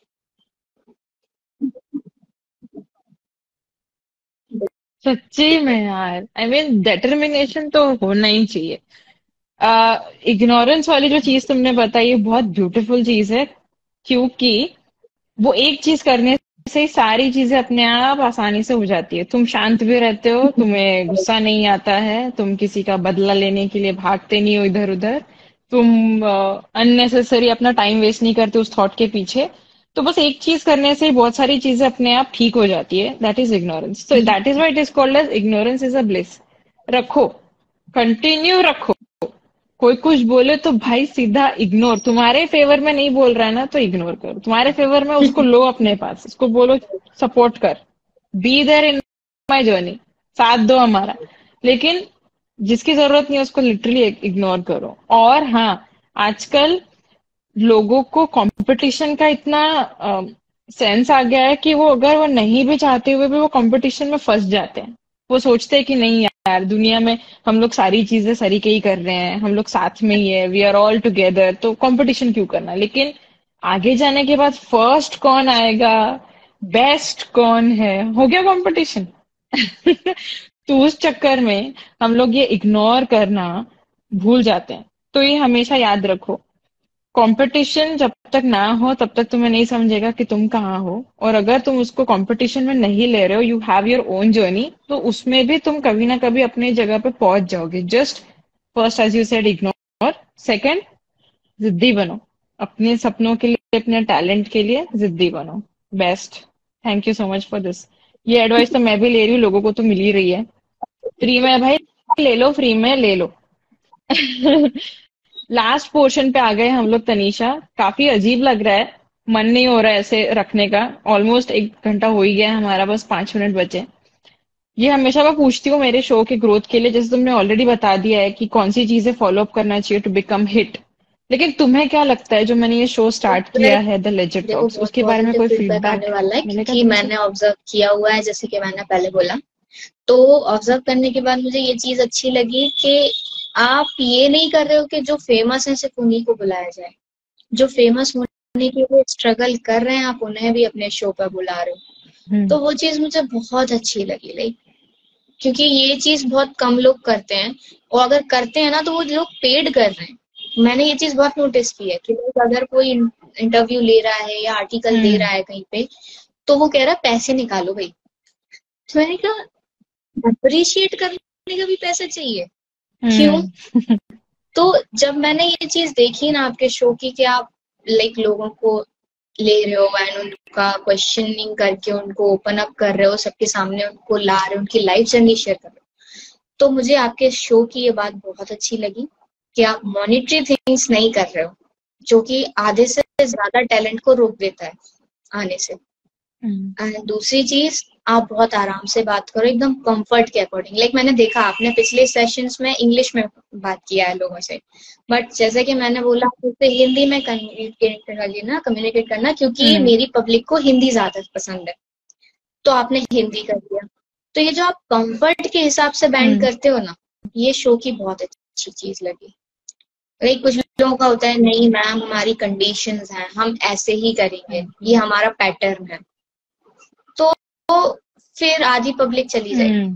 सच्ची में यार, आई मीन डिटर्मिनेशन तो होना ही चाहिए। इग्नोरेंस वाली जो चीज तुमने बताई है बहुत ब्यूटीफुल चीज है, क्योंकि वो एक चीज करने से ही सारी चीजें अपने आप आसानी से हो जाती है। तुम शांत भी रहते हो, तुम्हें गुस्सा नहीं आता है, तुम किसी का बदला लेने के लिए भागते नहीं हो इधर उधर, तुम अननेसेसरी अपना टाइम वेस्ट नहीं करते उस थॉट के पीछे। तो बस एक चीज करने से ही बहुत सारी चीजें अपने आप ठीक हो जाती है। That is ignorance. तो that is why it is called as ignorance is a bliss. रखो, कंटिन्यू रखो। कोई कुछ बोले तो भाई सीधा इग्नोर। तुम्हारे फेवर में नहीं बोल रहा है ना, तो इग्नोर करो। तुम्हारे फेवर में उसको लो अपने पास, उसको बोलो सपोर्ट कर, be there in my journey, साथ दो हमारा। लेकिन जिसकी जरूरत नहीं है उसको लिटरली इग्नोर करो। और हाँ, आजकल लोगों को कंपटीशन का इतना सेंस आ गया है कि वो अगर वो नहीं भी चाहते हुए भी वो कंपटीशन में फंस जाते हैं। वो सोचते हैं कि नहीं यार, दुनिया में हम लोग सारी चीजें सरीके ही कर रहे हैं, हम लोग साथ में ही है, वी आर ऑल टुगेदर, तो कंपटीशन क्यों करना। लेकिन आगे जाने के बाद फर्स्ट कौन आएगा, बेस्ट कौन है, हो गया कंपटीशन। तो उस चक्कर में हम लोग ये इग्नोर करना भूल जाते हैं। तो ये हमेशा याद रखो, कंपटीशन जब तक ना हो तब तक तुम्हें नहीं समझेगा कि तुम कहाँ हो। और अगर तुम उसको कंपटीशन में नहीं ले रहे हो, you have your own journey, तो उसमें भी तुम कभी ना कभी अपनी जगह पे पहुंच जाओगे। Just first, as you said, ignore. Second, जिद्दी बनो, अपने सपनों के लिए, अपने टैलेंट के लिए जिद्दी बनो। Best. Thank you so much for this. ये एडवाइस तो मैं भी ले रही हूँ, लोगों को तो मिल ही रही है। फ्री में है भाई, ले लो, फ्री में ले लो। लास्ट पोर्शन पे आ गए हम लोग तनीषा। काफी अजीब लग रहा है, मन नहीं हो रहा है ऐसे रखने का। ऑलमोस्ट 1 घंटा हो ही गया है हमारा, बस 5 मिनट बचे। ये हमेशा मैं पूछती हूँ मेरे शो के ग्रोथ के लिए, जैसे तुमने ऑलरेडी बता दिया है कि कौन सी चीजें फॉलो अप करना चाहिए टू बिकम हिट। लेकिन तुम्हें क्या लगता है, जो मैंने ये शो स्टार्ट किया है द लेजेंड देखो टॉक्स, बहुत उसके बारे में पॉजिटिव कोई फीडबैक फीडबैक आने वाला है, मिलेगा क्योंकि तुमसे? मैंने ऑब्जर्व किया हुआ है, जैसे कि मैंने पहले बोला तो ऑब्जर्व करने के बाद मुझे ये चीज अच्छी लगी कि आप ये नहीं कर रहे हो कि जो फेमस है सिर्फ उन्हीं को बुलाया जाए, जो फेमस होने के लिए स्ट्रगल कर रहे हैं आप उन्हें भी अपने शो पर बुला रहे हो। तो वो चीज मुझे बहुत अच्छी लगी, लाइक क्योंकि ये चीज बहुत कम लोग करते हैं, और अगर करते हैं ना तो वो लोग पेड कर रहे हैं। मैंने ये चीज बहुत नोटिस की है कि अगर कोई इंटरव्यू ले रहा है या आर्टिकल दे रहा है कहीं पे, तो वो कह रहा है पैसे निकालो भाई। तो मैंने कहा अप्रिशिएट करने का भी पैसा चाहिए, क्यों? तो जब मैंने ये चीज देखी ना आपके शो की कि आप लाइक लोगों को ले रहे हो एंड उनका क्वेश्चनिंग करके उनको ओपन अप कर रहे हो, सबके सामने उनको ला रहे हो, उनकी लाइफ जर्नी शेयर कर रहे हो, तो मुझे आपके शो की ये बात बहुत अच्छी लगी कि आप मॉनिटरी थिंग्स नहीं कर रहे हो, जो कि आधे से ज्यादा टैलेंट को रोक देता है आने से। एंड दूसरी चीज, आप बहुत आराम से बात करो, एकदम कंफर्ट के अकॉर्डिंग। लाइक मैंने देखा आपने पिछले सेशंस में इंग्लिश में बात किया है लोगों से, बट जैसे कि मैंने बोला आपसे हिंदी में कम्युनिकेट करना, क्योंकि मेरी पब्लिक को हिंदी ज्यादा पसंद है, तो आपने हिंदी कर दिया। तो ये जो आप कंफर्ट के हिसाब से बैंड करते हो ना, ये शो की बहुत अच्छी चीज लगी। लाइक कुछ लोगों का होता है नहीं मैम हमारी कंडीशंस हैं, हम ऐसे ही करेंगे, ये हमारा पैटर्न है, तो फिर आधी पब्लिक चली जाएगी।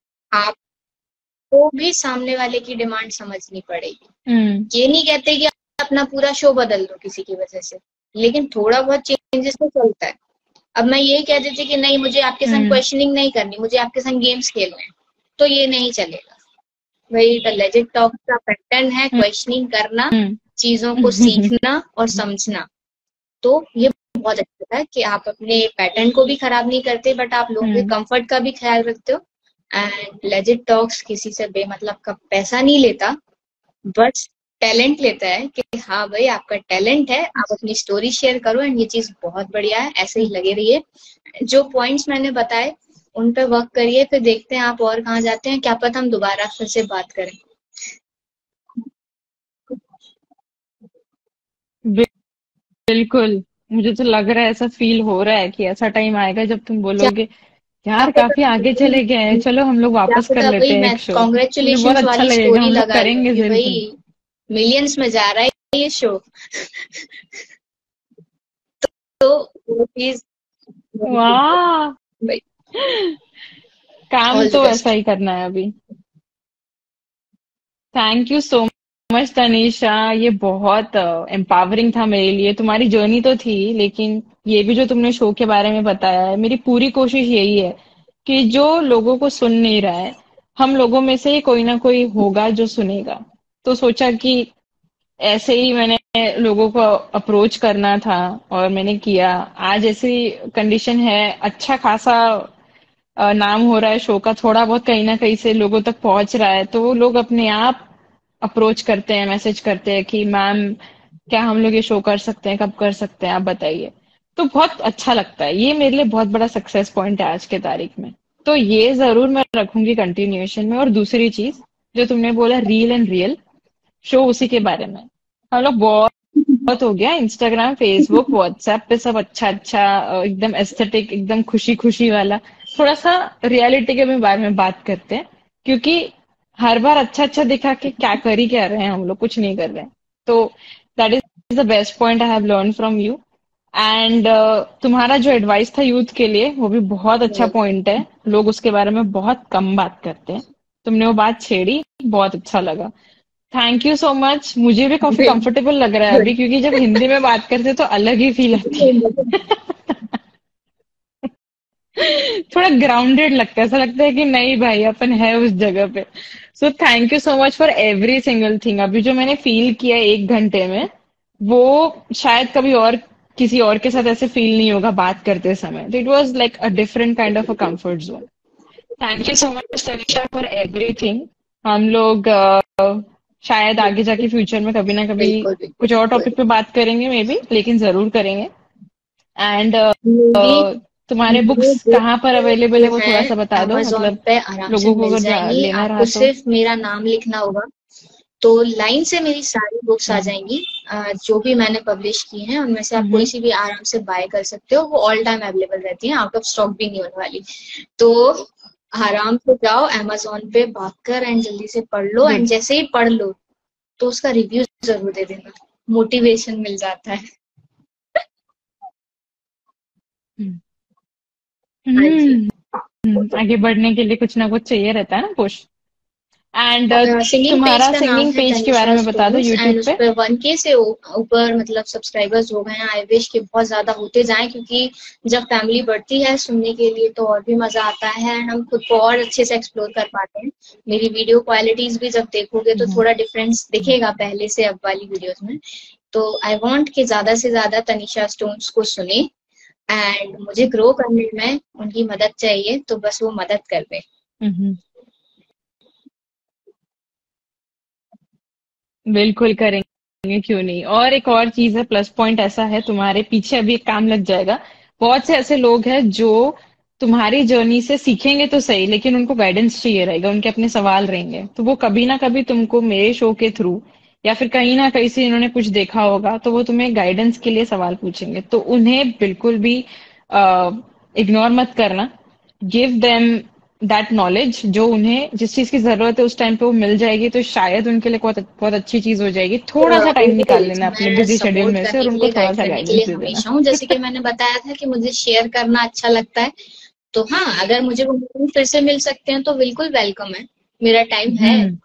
आपको भी सामने वाले की डिमांड समझनी पड़ेगी। ये नहीं कहते कि अपना पूरा शो बदल दो किसी की वजह से, लेकिन थोड़ा बहुत चेंजेस तो चलता है। अब मैं यही कह देती कि नहीं मुझे आपके संग क्वेश्चनिंग नहीं करनी, मुझे आपके संग गेम्स खेलने हैं, तो ये नहीं चलेगा। वही द लेजिट टॉक का पैटर्न है, क्वेश्चनिंग करना, चीजों को सीखना और समझना। तो ये बहुत अच्छा है कि आप अपने पैटर्न को भी खराब नहीं करते, बट आप लोगों के कंफर्ट का भी ख्याल रखते हो। एंड लेजिट टॉक्स किसी से बेमतलब का पैसा नहीं लेता, बट टैलेंट लेता है कि हाँ भाई आपका टैलेंट है, आप अपनी स्टोरी शेयर करो। एंड ये चीज बहुत बढ़िया है, ऐसे ही लगे रहिए। जो पॉइंट्स मैंने बताए उन पे वर्क करिए, फिर देखते हैं आप और कहाँ जाते हैं, क्या पता हम दोबारा फिर से बात करें। बिल्कुल, मुझे तो लग रहा है, ऐसा फील हो रहा है कि ऐसा टाइम आएगा जब तुम बोलोगे यार काफी आगे चले गए हैं, चलो हम लोग वापस कर लेते हैं एक शो। मुझे बहुत कॉन्ग्रेचुलेशन अच्छा वाली लगेगा, स्टोरी हम लोग लगा करेंगे कि जरूर। भाई मिलियंस में जा रहा है ये शो। तो वो चीज वाह, काम ऑल द तो बेस्ट। ऐसा ही करना है अभी। Thank you so much Tanisha, ये बहुत एम्पावरिंग था मेरे लिए। तुम्हारी जर्नी तो थी, लेकिन ये भी जो तुमने शो के बारे में बताया है, मेरी पूरी कोशिश यही है कि जो लोगों को सुन नहीं रहा है, हम लोगों में से कोई ना कोई होगा जो सुनेगा। तो सोचा कि ऐसे ही मैंने लोगों को अप्रोच करना था और मैंने किया। आज ऐसी कंडीशन है, अच्छा खासा नाम हो रहा है शो का, थोड़ा बहुत कहीं ना कहीं से लोगों तक पहुंच रहा है, तो वो लोग अपने आप अप्रोच करते हैं, मैसेज करते हैं कि मैम क्या हम लोग ये शो कर सकते हैं, कब कर सकते हैं, आप बताइए। तो बहुत अच्छा लगता है, ये मेरे लिए बहुत बड़ा सक्सेस पॉइंट है आज के तारीख में। तो ये जरूर मैं रखूंगी कंटिन्यूएशन में। और दूसरी चीज जो तुमने बोला, रील एंड रियल शो, उसी के बारे में हम लोग बहुत हो गया, इंस्टाग्राम फेसबुक व्हाट्सएप पे सब अच्छा अच्छा एकदम एस्थेटिक, एकदम खुशी खुशी वाला। थोड़ा सा रियलिटी के बारे में बात करते हैं, क्योंकि हर बार अच्छा अच्छा दिखा के क्या कर ही क्या रहे हैं, हम लोग कुछ नहीं कर रहे हैं। तो that is the best point I have learn from you. And तुम्हारा जो एडवाइस था यूथ के लिए, वो भी बहुत अच्छा पॉइंट है। लोग उसके बारे में बहुत कम बात करते हैं, तुमने वो बात छेड़ी, बहुत अच्छा लगा। Thank you so much. मुझे भी काफी कंफर्टेबल लग रहा है अभी, क्योंकि जब हिंदी में बात करते हैं तो अलग ही फील आती है। थोड़ा ग्राउंडेड लगता है, ऐसा लगता है कि नहीं भाई अपन है उस जगह पे। So thank you so much for every single thing. अभी जो मैंने फील किया 1 घंटे में, वो शायद कभी और किसी और के साथ ऐसे फील नहीं होगा बात करते समय। तो it was like a different kind of a comfort zone. Thank you so much Tanisha for everything. हम लोग शायद आगे जाके फ्यूचर में कभी ना कभी बिल्कुल कुछ और बिल्कुल टॉपिक पे बात करेंगे, मे बी, लेकिन जरूर करेंगे। एंड मेरी तुम्हारे बुक्स मेरे बुक कहाँ पर अवेलेबल है, वो जो थोड़ा है सा बता दो, अमेजोन मतलब पे आराम से लोगों को मिल अगर जाएंगी। लेना रहा आपको तो। सिर्फ मेरा नाम लिखना होगा, तो लाइन से मेरी सारी बुक्स आ जाएंगी। जो भी मैंने पब्लिश की हैं उनमें से आप कोई सी भी आराम से बाय कर सकते हो, वो ऑल टाइम अवेलेबल रहती हैं, आउट ऑफ स्टॉक भी नहीं होने वाली। तो आराम से जाओ Amazon पे भागकर एंड जल्दी से पढ़ लो, एंड जैसे ही पढ़ लो तो उसका रिव्यू जरूर दे देना, मोटिवेशन मिल जाता है। हाँ जी। आगे बढ़ने के लिए कुछ ना कुछ चाहिए रहता है ना पुश। एंड सिंगिंग पेज तुम्हारा का नाम सिंगिंग है पेज के बारे तनिषा में बता दो स्टोन्स, यूट्यूब एंड उस पे। पर 1K से ऊपर मतलब सब्सक्राइबर्स हो गए हैं। आई विश कि बहुत ज्यादा होते जाएं, क्योंकि जब फैमिली बढ़ती है सुनने के लिए तो और भी मजा आता है, एंड हम खुद को और अच्छे से एक्सप्लोर कर पाते हैं। मेरी वीडियो क्वालिटीज भी जब देखोगे तो थोड़ा डिफरेंस दिखेगा पहले से अब वाली वीडियोस में। तो आई वांट कि ज्यादा से ज्यादा तनिषा स्टोन्स को सुने, एंड मुझे ग्रो करने में उनकी मदद चाहिए, तो बस वो मदद कर दे। बिल्कुल करेंगे, क्यों नहीं। और एक और चीज है, प्लस पॉइंट ऐसा है तुम्हारे पीछे अभी एक काम लग जाएगा। बहुत से ऐसे लोग हैं जो तुम्हारी जर्नी से सीखेंगे तो सही, लेकिन उनको गाइडेंस चाहिए रहेगा, उनके अपने सवाल रहेंगे, तो वो कभी ना कभी तुमको मेरे शो के थ्रू या फिर कहीं ना कहीं से इन्होंने कुछ देखा होगा, तो वो तुम्हें गाइडेंस के लिए सवाल पूछेंगे। तो उन्हें बिल्कुल भी इग्नोर मत करना। गिव देम दैट नॉलेज, जो उन्हें जिस चीज की जरूरत है उस टाइम पे वो मिल जाएगी, तो शायद उनके लिए बहुत बहुत अच्छी चीज हो जाएगी। थोड़ा सा टाइम निकाल ऑलवेज लेना अपने मैं बिजी शेड्यूल सपोर्ट में से और करने के उनको लिए, थोड़ा गाइड सा करने के लिए गाइडेंस दे देना। हमेशा हूँ। जैसे कि मैंने बताया था कि मुझे शेयर करना अच्छा लगता है, तो हाँ, अगर मुझे वो moment फिर से मिल सकते हैं तो बिल्कुल वेलकम है, मेरा टाइम है। हम्म।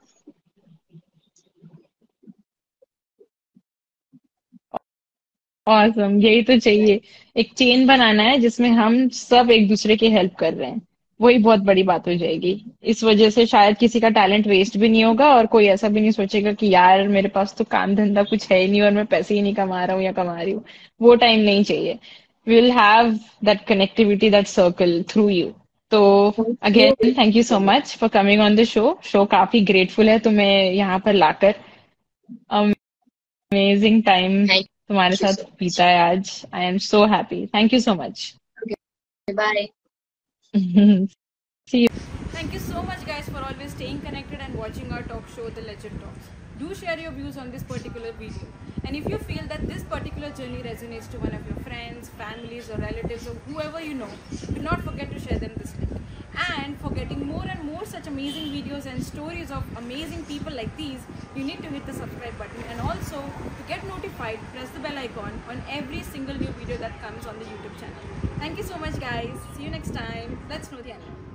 ऑसम, यही तो चाहिए। एक चेन बनाना है जिसमें हम सब एक दूसरे की हेल्प कर रहे हैं, वही बहुत बड़ी बात हो जाएगी। इस वजह से शायद किसी का टैलेंट वेस्ट भी नहीं होगा और कोई ऐसा भी नहीं सोचेगा कि यार मेरे पास तो काम धंधा कुछ है ही नहीं और मैं पैसे ही नहीं कमा रहा हूँ या कमा रही हूँ। वो टाइम नहीं चाहिए। We will have that connectivity, that circle through you. तो again thank you so much for coming on the show. Show काफी ग्रेटफुल है तुम्हें यहाँ पर लाकर। अमेजिंग टाइम थैंक तुम्हारे यू साथ सो बीता मच। है आज। I am so happy, thank you so much. Bye. See you. Thank you so much, guys, for always staying connected and watching our talk show, The Legend Talks. Do share your views on this particular video. And if you feel that this particular journey resonates to one of your friends, families, or relatives, or whoever you know, do not forget to share them this link. And for getting more and more such amazing videos and stories of amazing people like these, you need to hit the subscribe button. And also, to get notified, press the bell icon on every single new video that comes on the YouTube channel. Thank you so much, guys. See you next time. Let's know the anime.